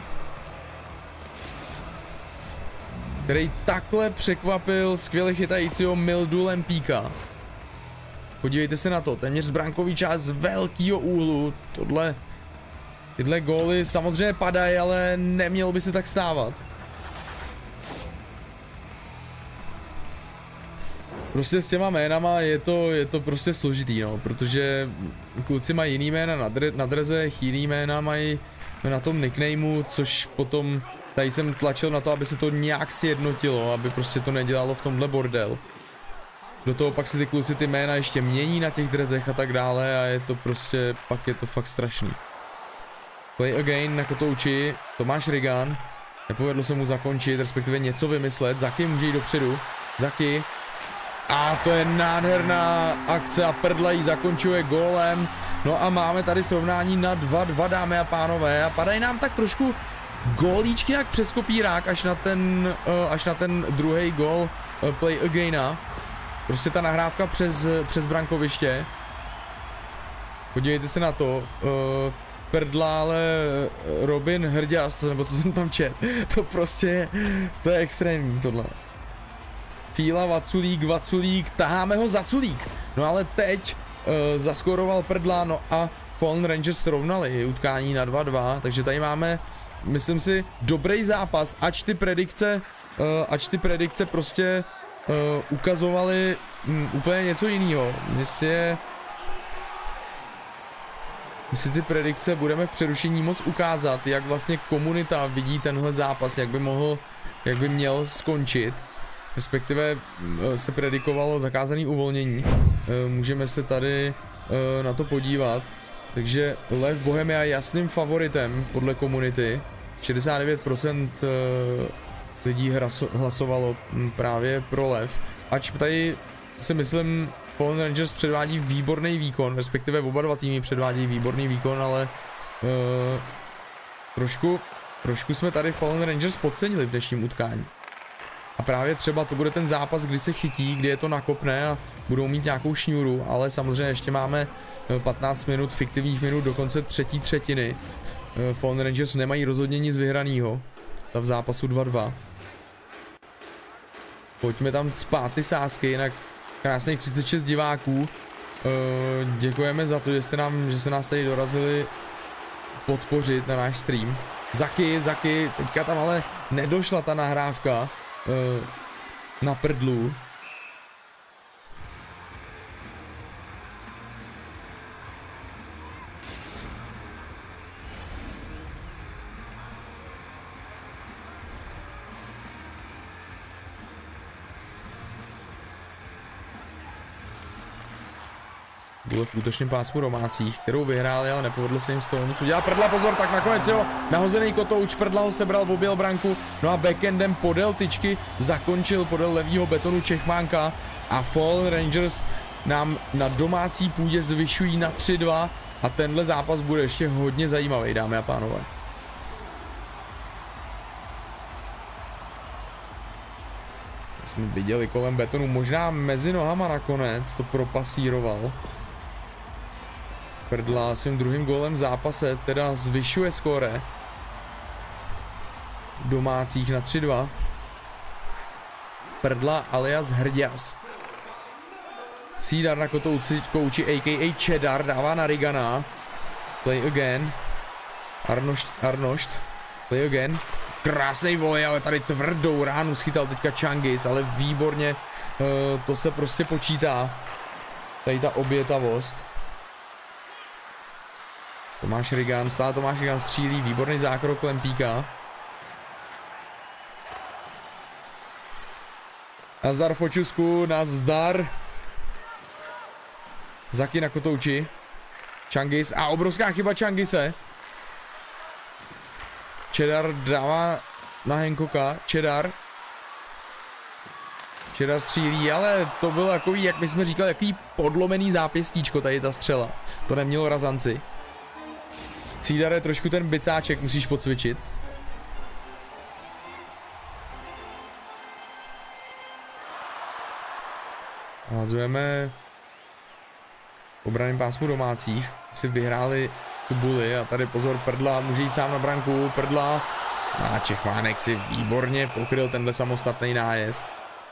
Který takhle překvapil skvěle chytajícího Mildu Lempíka. Podívejte se na to, téměř zbrankový čas z velkého úhlu. Tohle, tyhle góly samozřejmě padají, ale nemělo by se tak stávat. Prostě s těma jménama je to, je to prostě složitý, no, protože kluci mají jiný jména na, dre, na drezech, jiný jména mají na tom nicknameu, což potom tady jsem tlačil na to, aby se to nějak sjednotilo, aby prostě to nedělalo v tomhle bordel. Do toho pak si ty kluci ty jména ještě mění na těch drezech a tak dále a je to prostě, pak je to fakt strašný. Play again na kotouči, Tomáš Rigan, nepovedlo se mu zakončit, respektive něco vymyslet, Zaki může jít dopředu, Zaki. A to je nádherná akce a Prdla ji zakončuje gólem. No a máme tady srovnání na dva dva, dámy a pánové, a padají nám tak trošku gólíčky jak přes kopírák až na ten, uh, až na ten druhý gól uh, play againa. Prostě ta nahrávka přes, přes brankoviště. Podívejte se na to. Uh, Prdla, ale Robin Hrďas, nebo co jsem tam čet. To prostě, to je extrémní tohle. Fíla, Vaculík, Vaculík, taháme ho za Culík. No ale teď uh, zaskoroval Prdla, no a Fallen Rangers srovnali utkání na dva dva, takže tady máme, myslím si, dobrý zápas, ač ty predikce, uh, ač ty predikce prostě uh, ukazovaly um, úplně něco jiného. Jestli je... Jestli ty predikce budeme v přerušení moc ukázat, jak vlastně komunita vidí tenhle zápas, jak by mohl, jak by měl skončit. Respektive se predikovalo zakázané uvolnění. Můžeme se tady na to podívat. Takže Lev Bohemia je jasným favoritem podle komunity. šedesát devět procent lidí hlasovalo právě pro Lev. Ač tady si myslím, Fallen Rangers předvádí výborný výkon, respektive oba dva týmy předvádí výborný výkon, ale uh, trošku, trošku jsme tady Fallen Rangers podcenili v dnešním utkání. A právě třeba to bude ten zápas, kdy se chytí, kdy je to nakopne a budou mít nějakou šňůru, ale samozřejmě ještě máme patnáct minut, fiktivních minut do konce třetí třetiny. Fallen Rangers nemají rozhodně nic vyhranýho. Stav zápasu dva dva. Pojďme tam cpát ty sázky, jinak krásných třicet šest diváků. Uh, děkujeme za to, že jste nám, že se nás tady dorazili podpořit na náš stream. Zaky, Zaky, teďka tam ale nedošla ta nahrávka uh, na prdlu. Byl v útočném pásmu domácích, kterou vyhráli, ale nepovedlo se jim z toho nic udělat. Prdla, pozor, tak nakonec jo, nahozený kotouč, Prdla ho sebral, objel branku, no a backendem podél tyčky zakončil podél levýho betonu Čechmánka a Fall Rangers nám na domácí půdě zvyšují na tři dva a tenhle zápas bude ještě hodně zajímavý, dámy a pánové. Jsme viděli kolem betonu, možná mezi nohama nakonec to propasíroval. Prdla svým druhým gólem v zápase teda zvyšuje skóre domácích na tři dva. Prdla alias Hrďas. Sídar na kotouci kouči a k a. Cheddar dává na Rigana. Play again. Arnošt, Arnošt. Play again. Krásný volej, ale tady tvrdou ránu schytal teďka Čangis, ale výborně, uh, to se prostě počítá. Tady ta obětavost. Tomáš Rigan, stále Tomáš Rigan střílí, výborný zákrok Lempíka. Nazdar Fočusku, nazdar. Zaky na kotouči. Čangis a obrovská chyba Čangise. Cheddar dává na Hancocka, Cheddar. Cheddar střílí, ale to bylo takový, jak my jsme říkali, takový podlomený zápěstíčko tady ta střela. To nemělo razanci. Cídare, trošku ten bicáček musíš pocvičit. Házujeme obraným pásmu domácích. Si vyhráli tu buly a tady pozor, Prdla může jít sám na branku. Prdla a Čechmánek si výborně pokryl tenhle samostatný nájezd.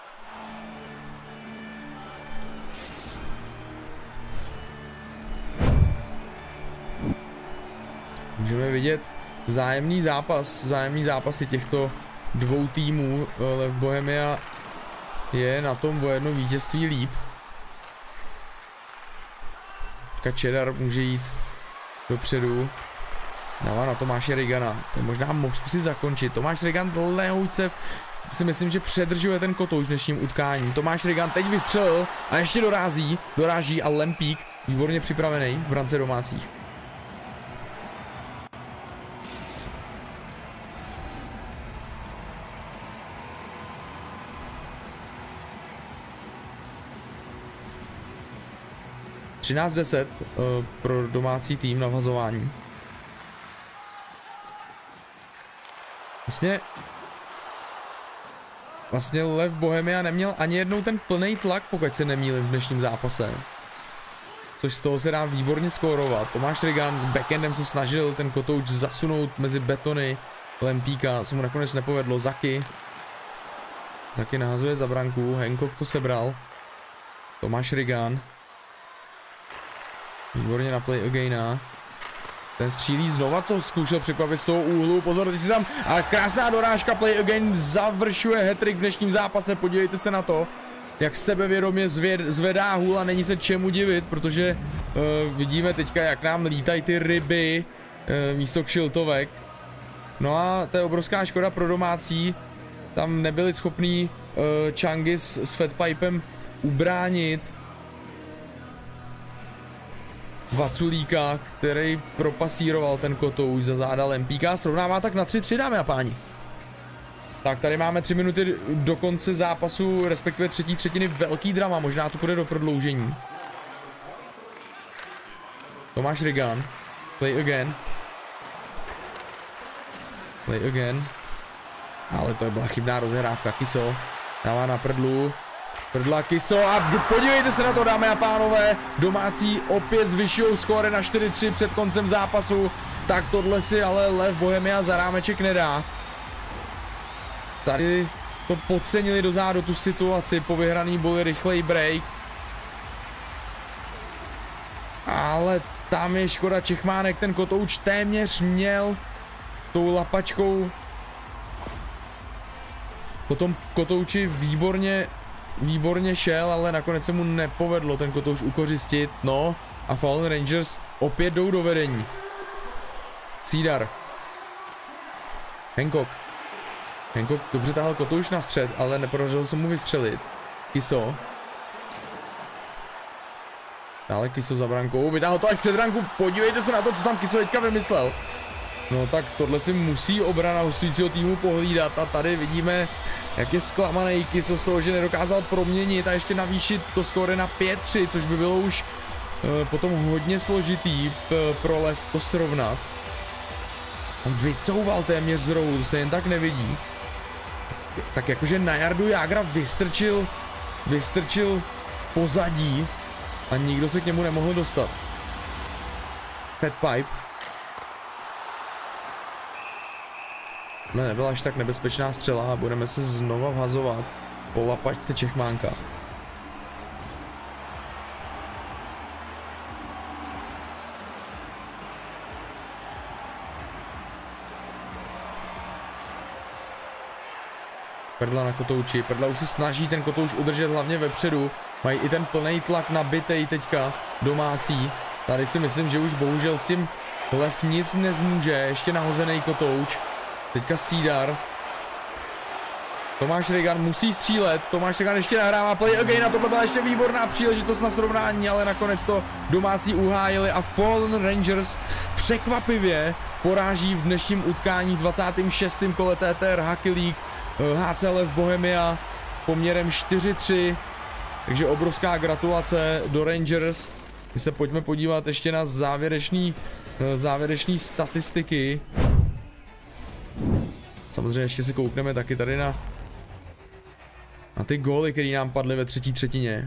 Můžeme vidět vzájemný zápas, vzájemný zápasy těchto dvou týmů. Lev Bohemia je na tom o jedno vítězství líp. Cheddar může jít dopředu. Dává na Tomáše Rigana. Ten možná mohl zkusit zakončit. Tomáš Rigan lehouce si myslím, že předržuje ten kotouč v dnešním utkání. Tomáš Rigan teď vystřelil a ještě dorazí. Doráží a Lempík výborně připravený v brance domácích. třináct deset uh, pro domácí tým na vhazování. Vlastně Vlastně Lev Bohemia neměl ani jednou ten plný tlak, pokud se nemýlím v dnešním zápase. Což z toho se dá výborně skórovat. Tomáš Rigan backendem se snažil ten kotouč zasunout mezi betony Lempíka, se mu nakonec nepovedlo. Zaky. Zaky nahazuje za branku, Hancock to sebral. Tomáš Rigan. Výborně na play againa. Ten střílí znova, to zkoušel překvapit z toho úhlu, pozor, teď si tam, ale krásná dorážka, play again završuje hat-trick v dnešním zápase, podívejte se na to, jak sebevědomě zvěd, zvedá hůl a není se čemu divit, protože uh, vidíme teďka, jak nám lítají ty ryby uh, místo kšiltovek. No a to je obrovská škoda pro domácí, tam nebyli schopní uh, Čangis s Fatpipem ubránit Vaculíka, který propasíroval ten kotouč za záda Lempíka, srovnává tak na tři tři, dámy a páni. Tak tady máme tři minuty do konce zápasu, respektive třetí třetiny, velký drama, možná to půjde do prodloužení. Tomáš Rigan, play again. Play again. Ale to byla chybná rozehrávka, Kiso dává na Prdlu. Prdla, Kiso a podívejte se na to, dámy a pánové, domácí opět zvyšují skóre na čtyři tři před koncem zápasu, tak tohle si ale Lev Bohemia za rámeček nedá. Tady to podcenili dozadu tu situaci, po vyhraný boli rychlej break. Ale tam je škoda, Čechmánek ten kotouč téměř měl tou lapačkou. Potom kotouči výborně, výborně šel, ale nakonec se mu nepovedlo ten kotouč ukořistit. No a Fallen Rangers opět jdou do vedení. Cedar. Hancock. Hancock dobře tahal kotouč na střed, ale nepodařilo se mu vystřelit. Kiso. Stále Kiso za brankou, vytáhl to až před branku, podívejte se na to, co tam Kiso teďka vymyslel. No tak tohle si musí obrana hostujícího týmu pohlídat a tady vidíme, jak je zklamaný Kiso z toho, že nedokázal proměnit a ještě navýšit to skóre na pět tři, což by bylo už e, potom hodně složitý pro Lev to srovnat. On vycouval téměř z rohu, to se jen tak nevidí. Tak jakože na jardu Jágra vystrčil, vystrčil pozadí a nikdo se k němu nemohl dostat. Fat Pipe. Ne, nebyla až tak nebezpečná střela a budeme se znova vhazovat po lapačce Čechmánka. Prdla na kotouči, Prdla už se snaží ten kotouč udržet hlavně vepředu. Mají i ten plný tlak nabitej teďka domácí. Tady si myslím, že už bohužel s tím Lev nic nezmůže, ještě nahozený kotouč. Teďka Cedar. Tomáš Regan musí střílet, Tomáš Regan ještě nahrává play again a tohle byla ještě výborná příležitost na srovnání, ale nakonec to domácí uhájili a Fallen Rangers překvapivě poráží v dnešním utkání v dvacátém šestém kole T T R Hockey League H C Lev Bohemia poměrem čtyři tři, takže obrovská gratulace do Rangers. My se pojďme podívat ještě na závěrečný, závěrečný statistiky. Samozřejmě ještě si koukneme taky tady na, na ty góly, které nám padly ve třetí třetině.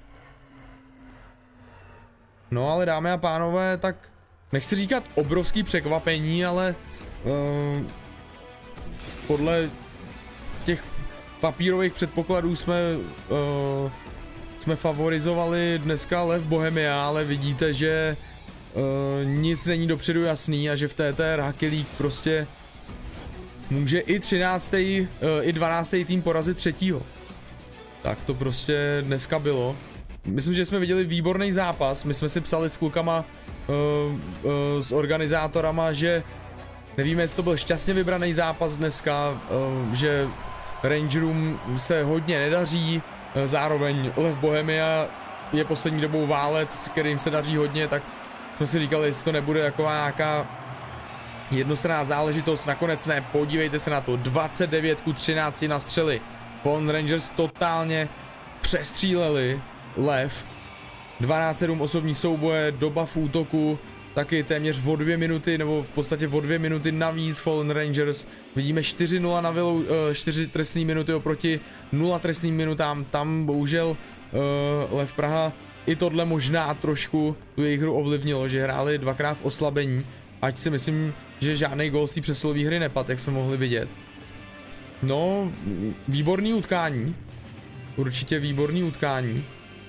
No ale dámy a pánové, tak nechci říkat obrovský překvapení, ale uh, podle těch papírových předpokladů jsme, uh, jsme favorizovali dneska Lev Bohemia, ale vidíte, že uh, nic není dopředu jasný a že v T T R Hockey League prostě může i třináctý uh, i dvanáctý tým porazit třetího. Tak to prostě dneska bylo. Myslím, že jsme viděli výborný zápas, my jsme si psali s klukama, uh, uh, s organizátorama, že nevíme, jestli to byl šťastně vybraný zápas dneska, uh, že Rangerům se hodně nedaří, uh, zároveň Lev Bohemia je poslední dobou válec, kterým se daří hodně, tak jsme si říkali, jestli to nebude taková nějaká jednostranná záležitost, nakonec ne, podívejte se na to, dvacet devět ku třinácti na střely. Fallen Rangers totálně přestříleli Lev, dvanáct sedm osobní souboje, doba v útoku, taky téměř o dvě minuty, nebo v podstatě o dvě minuty navíc Fallen Rangers. Vidíme čtyři nula na Vilu, čtyři trestné minuty oproti nula trestným minutám, tam bohužel uh, Lev Praha i tohle možná trošku tu jejich hru ovlivnilo, že hráli dvakrát v oslabení, ať si myslím, že žádný gól z té přesilové hry nepad, jak jsme mohli vidět. No, výborný utkání, určitě výborný utkání.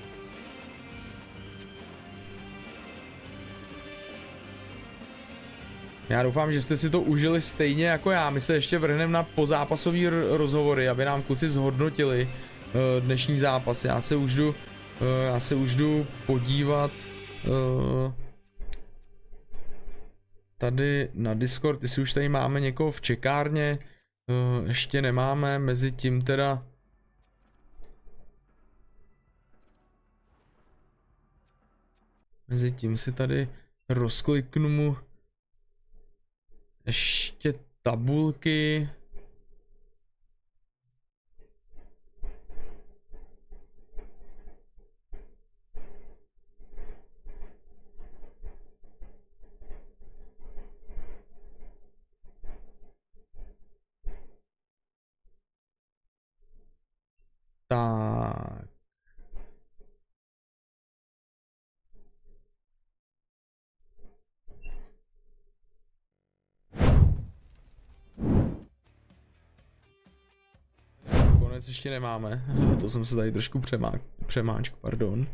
Já doufám, že jste si to užili stejně jako já. My se ještě vrhneme na pozápasový rozhovory, aby nám kluci zhodnotili uh, dnešní zápas. Já se už jdu, uh, já se už jdu podívat uh, tady na Discord, jestli už tady máme někoho v čekárně. Uh, ještě nemáme, mezi tím teda mezi tím si tady rozkliknu mu ještě tabulky. Tak. konec ještě nemáme. To jsem se tady trošku přemák, přemáčk, pardon.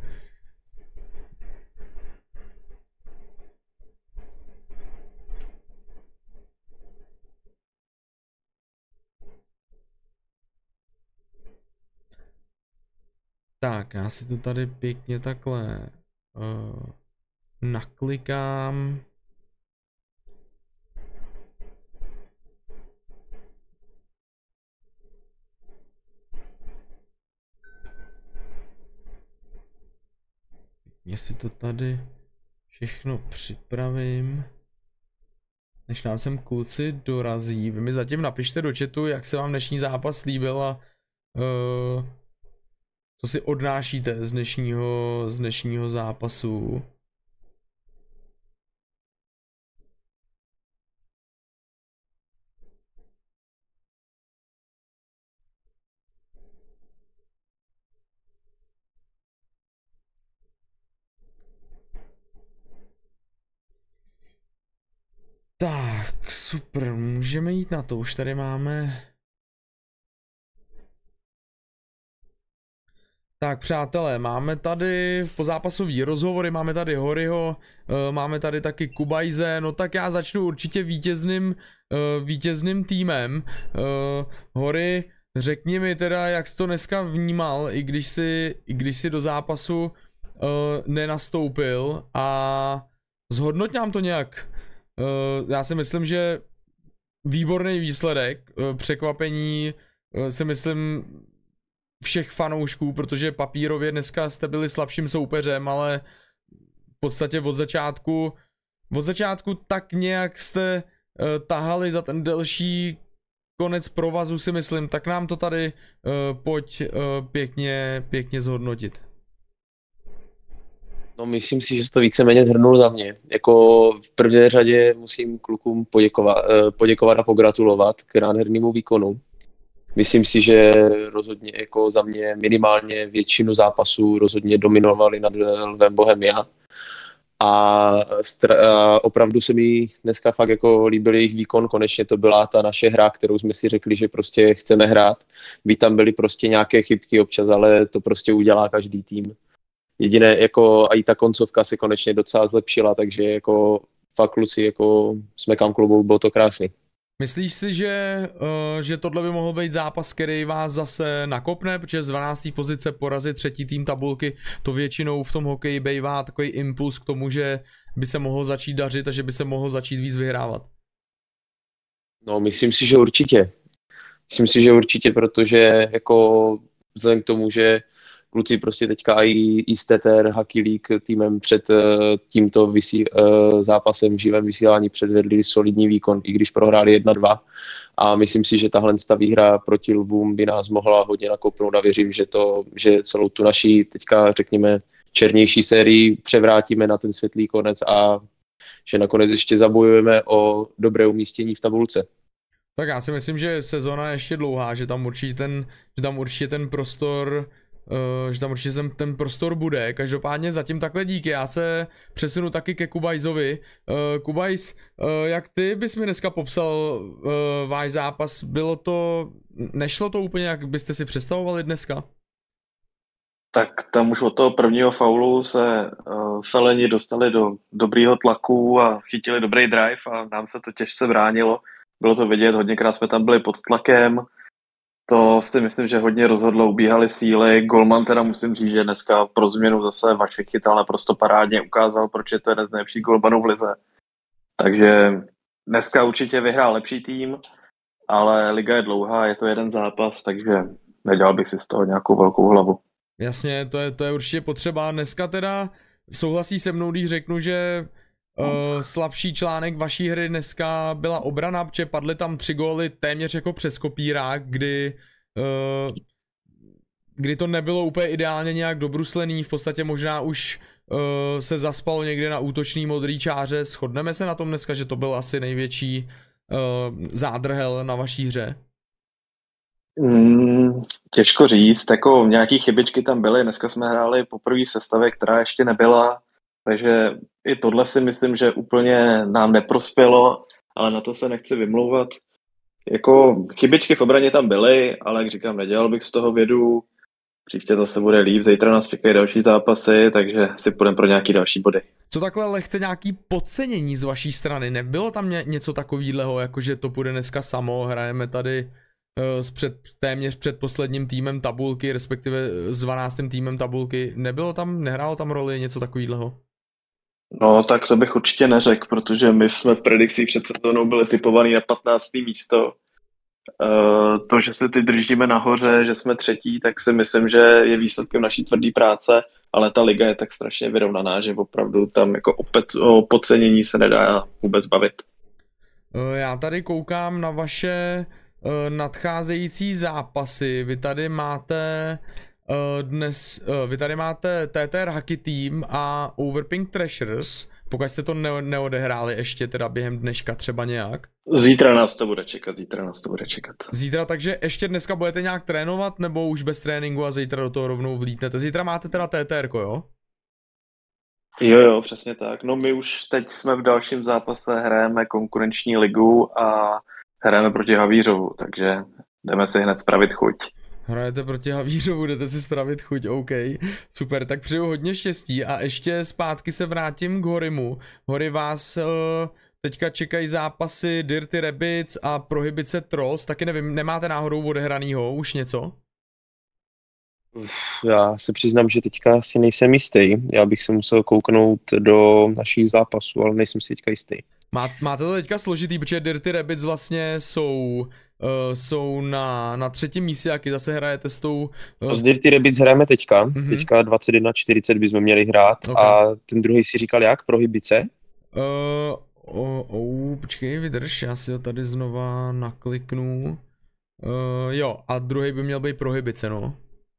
Tak, já si to tady pěkně takhle uh, naklikám. Pěkně si to tady všechno připravím. Než nám sem kluci dorazí, vy mi zatím napište do chatu, jak se vám dnešní zápas líbil a uh, co si odnášíte z dnešního, z dnešního zápasu. Tak, super, můžeme jít na to, už tady máme... Tak přátelé, máme tady pozápasový rozhovory, máme tady Horyho, máme tady taky Kubajze, no tak já začnu určitě vítězným, vítězným týmem. Hory, řekni mi teda, jak jsi to dneska vnímal, i když si, i když si do zápasu nenastoupil a zhodnoť nám to nějak. Já si myslím, že výborný výsledek, překvapení si myslím všech fanoušků, protože papírově dneska jste byli slabším soupeřem, ale v podstatě od začátku, od začátku tak nějak jste uh, tahali za ten delší konec provazu, si myslím, tak nám to tady uh, pojď uh, pěkně, pěkně zhodnotit. No, myslím si, že jsi to víceméně zhrnul za mě. Jako v první řadě musím klukům poděkovat, uh, poděkovat a pogratulovat k nádhernému výkonu. Myslím si, že rozhodně jako za mě minimálně většinu zápasů rozhodně dominovali nad Lvem Bohemia. A, a opravdu se mi dneska fakt jako líbil jejich výkon, konečně to byla ta naše hra, kterou jsme si řekli, že prostě chceme hrát. By tam byly prostě nějaké chybky občas, ale to prostě udělá každý tým. Jediné, jako a i ta koncovka se konečně docela zlepšila, takže jako fakt kluci, jako smekám klubou, bylo to krásný. Myslíš si, že, uh, že tohle by mohl být zápas, který vás zase nakopne, protože z dvanácté pozice porazit třetí tým tabulky, to většinou v tom hokeji bývá takový impuls k tomu, že by se mohlo začít dařit a že by se mohlo začít víc vyhrávat? No, myslím si, že určitě. Myslím si, že určitě, protože jako vzhledem k tomu, že kluci prostě teďka i z T T R Hockey League týmem před uh, tímto vysí, uh, zápasem v živém vysílání předvedli solidní výkon, i když prohráli jedna dva. A myslím si, že tahle výhra proti Lvům by nás mohla hodně nakopnout a věřím, že, to, že celou tu naší teďka řekněme černější sérii převrátíme na ten světlý konec a že nakonec ještě zabojujeme o dobré umístění v tabulce. Tak já si myslím, že sezona je ještě dlouhá, že tam určitě ten, že tam určitě ten prostor Uh, že tam určitě ten, ten prostor bude. Každopádně zatím takhle díky. Já se přesunu taky ke Kubajzovi. Uh, Kubajz, uh, jak ty bys mi dneska popsal uh, váš zápas? Bylo to, nešlo to úplně, jak byste si představovali dneska? Tak tam už od toho prvního faulu se uh, Feleni dostali do dobrýho tlaku a chytili dobrý drive a nám se to těžce bránilo. Bylo to vidět, hodněkrát jsme tam byli pod tlakem. To si myslím, že hodně rozhodlo, ubíhali síly. Golman teda musím říct, že dneska pro změnu zase Vašek chytal naprosto parádně, ukázal, proč je to jeden z nejlepších golmanů v lize. Takže dneska určitě vyhrál lepší tým, ale liga je dlouhá, je to jeden zápas, takže nedělal bych si z toho nějakou velkou hlavu. Jasně, to je, to je určitě potřeba. Dneska teda souhlasí se mnou, když řeknu, že Uh, slabší článek vaší hry dneska byla obrana, protože padly tam tři góly téměř jako přes kopírák, kdy, uh, kdy to nebylo úplně ideálně nějak dobruslený, v podstatě možná už uh, se zaspal někde na útočný modrý čáře. Shodneme se na tom dneska, že to byl asi největší uh, zádrhel na vaší hře? Mm, těžko říct, jako nějaký chybičky tam byly, dneska jsme hráli poprvé v sestavě, která ještě nebyla. Takže i tohle si myslím, že úplně nám neprospělo, ale na to se nechci vymlouvat. jako chybičky v obraně tam byly, ale jak říkám, nedělal bych z toho vědu. Příště zase bude líp, zítra nás čekají další zápasy, takže si půjdeme pro nějaký další body. Co takhle lehce nějaký podcenění z vaší strany? Nebylo tam ně, něco takového, jako že to půjde dneska samo, hrajeme tady uh, s před, téměř před posledním týmem tabulky, respektive s dvanáctým týmem tabulky. Nebylo tam, nehrálo tam roli něco takového? No tak to bych určitě neřekl, protože my jsme v predikci před sezónou byli typovaný na patnácté místo. Uh, to, že se teď držíme nahoře, že jsme třetí, tak si myslím, že je výsledkem naší tvrdé práce, ale ta liga je tak strašně vyrovnaná, že opravdu tam jako opět o podcenění se nedá vůbec bavit. Já tady koukám na vaše uh, nadcházející zápasy. Vy tady máte uh, dnes, uh, vy tady máte T T R Hockey Team a Overpink Thrashers, pokud jste to ne- neodehráli ještě teda během dneška třeba nějak. Zítra nás to bude čekat, zítra nás to bude čekat. Zítra, takže ještě dneska budete nějak trénovat, nebo už bez tréninku a zítra do toho rovnou vlítnete? Zítra máte teda T T R ko, jo? Jo, jo, přesně tak. No my už teď jsme v dalším zápase, hrajeme konkurenční ligu a hrajeme proti Havířovu, takže jdeme si hned spravit chuť. Hrajete proti Havířovu, jdete si spravit chuť, OK. Super, tak přeju hodně štěstí a ještě zpátky se vrátím k Horimu. Hory, vás uh, teďka čekají zápasy Dirty Rabbits a Prohibice Trolls, taky nevím, nemáte náhodou odehranýho už něco? Já se přiznám, že teďka si nejsem jistý. Já bych se musel kouknout do našich zápasů, ale nejsem si teďka jistý. Má, máte to teďka složitý, protože Dirty Rabbits vlastně jsou, uh, jsou na, na třetím místě, jaký zase hrajete s tou... Uh... S Dirty Rabbits hrajeme teďka, mm-hmm. Teďka dvacet jedna čtyřicet bychom měli hrát. Okay. A ten druhý si říkal jak? Prohibice? Uh, oh, oh, počkej, vydrž, já si ho tady znova nakliknu. Uh, jo, a druhý by měl být Prohibice, no.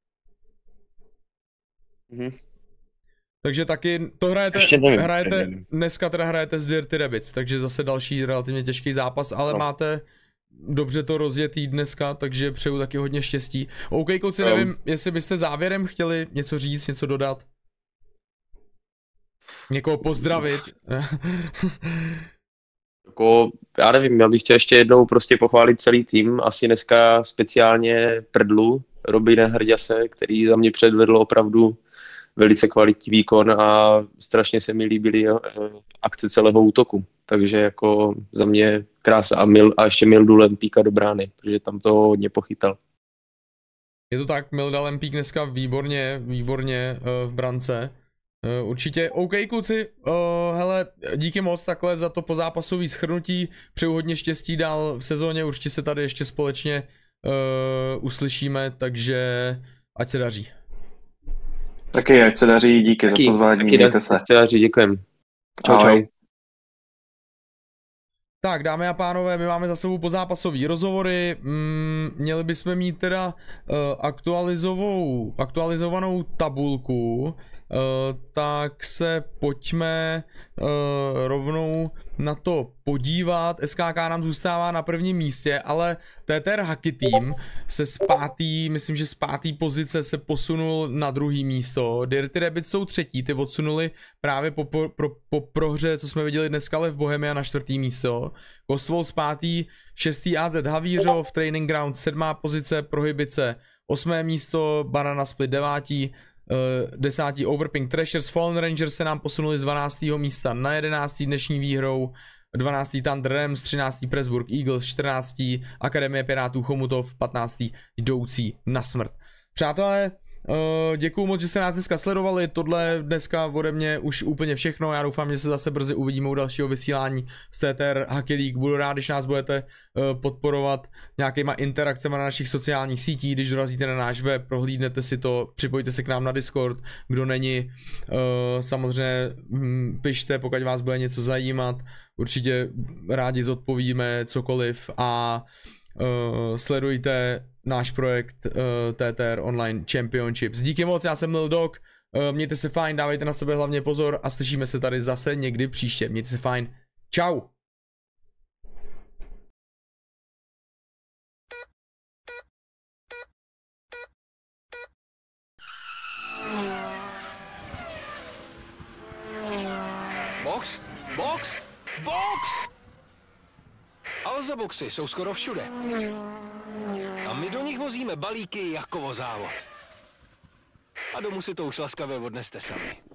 Mhm. Takže taky to hrajete, nevím, hrajete nevím. dneska teda hrajete s Dirty Rabbits, takže zase další relativně těžký zápas, ale no. Máte dobře to rozjetý dneska, takže přeju taky hodně štěstí. OK, kluci, nevím, um. jestli byste závěrem chtěli něco říct, něco dodat? Někoho pozdravit? Jako, já nevím, já bych chtěl ještě jednou prostě pochválit celý tým, asi dneska speciálně Prdlu, Robina Hrďase, který za mě předvedl opravdu velice kvalitní výkon a strašně se mi líbily akce celého útoku. Takže jako za mě krása a, Mil, a ještě Mildu Lempíka do brány, protože tam to hodně pochytal. Je to tak, Milda Lempík dneska výborně, výborně uh, v brance. Uh, určitě, OK kluci, uh, hele, díky moc takhle za to pozápasové shrnutí, přeju hodně štěstí dál v sezóně, určitě se tady ještě společně uh, uslyšíme, takže ať se daří. Taky, ať se daří, díky taky, za pozvání, taky mějte se. Ať se daří, děkujem. Čau, čau. Tak, dámy a pánové, my máme za sebou pozápasové rozhovory, mm, měli bychom mít teda uh, aktualizovou, aktualizovanou tabulku, uh, tak se pojďme uh, rovnou na to podívat. S K K nám zůstává na prvním místě, ale T T R Hockey Team se z pátý, myslím, že z pátý pozice se posunul na druhý místo. Dirty Rabbits jsou třetí, ty odsunuli právě po, po, po, po prohře, co jsme viděli dneska, ale v Bohemia na čtvrtý místo. Kostvol z pátý, šestý A Z Havířov, Training Ground sedmá pozice, Prohibice osmé místo, Banana Split devátý, Uh, desátý Overpink Thrashers, Fallen Rangers se nám posunuli z dvanáctého místa na jedenáctý dnešní výhrou, dvanáctý Thunder Rams, třináctý Pressburg Eagles, čtrnáctý Akademie Pirátů Chomutov, patnáctý Jdoucí na smrt. Přátelé, uh, děkuju moc, že jste nás dneska sledovali, tohle dneska ode mě už úplně všechno, já doufám, že se zase brzy uvidíme u dalšího vysílání z T T R Hockey League, budu rád, když nás budete uh, podporovat nějakýma interakcemi na našich sociálních sítích, když dorazíte na náš web, prohlídnete si to, připojte se k nám na Discord, kdo není, uh, samozřejmě hm, pište, pokud vás bude něco zajímat, určitě rádi zodpovíme cokoliv a uh, sledujte náš projekt uh, T T R Online Championships. Díky moc, já jsem Lil Dog, uh, mějte se fajn, dávejte na sebe hlavně pozor a slyšíme se tady zase někdy příště. Mějte se fajn. Čau. Box, box, box! Alzaboxy jsou skoro všude. A my do nich vozíme balíky jako vozávod. A domů si to už laskavě odneste sami.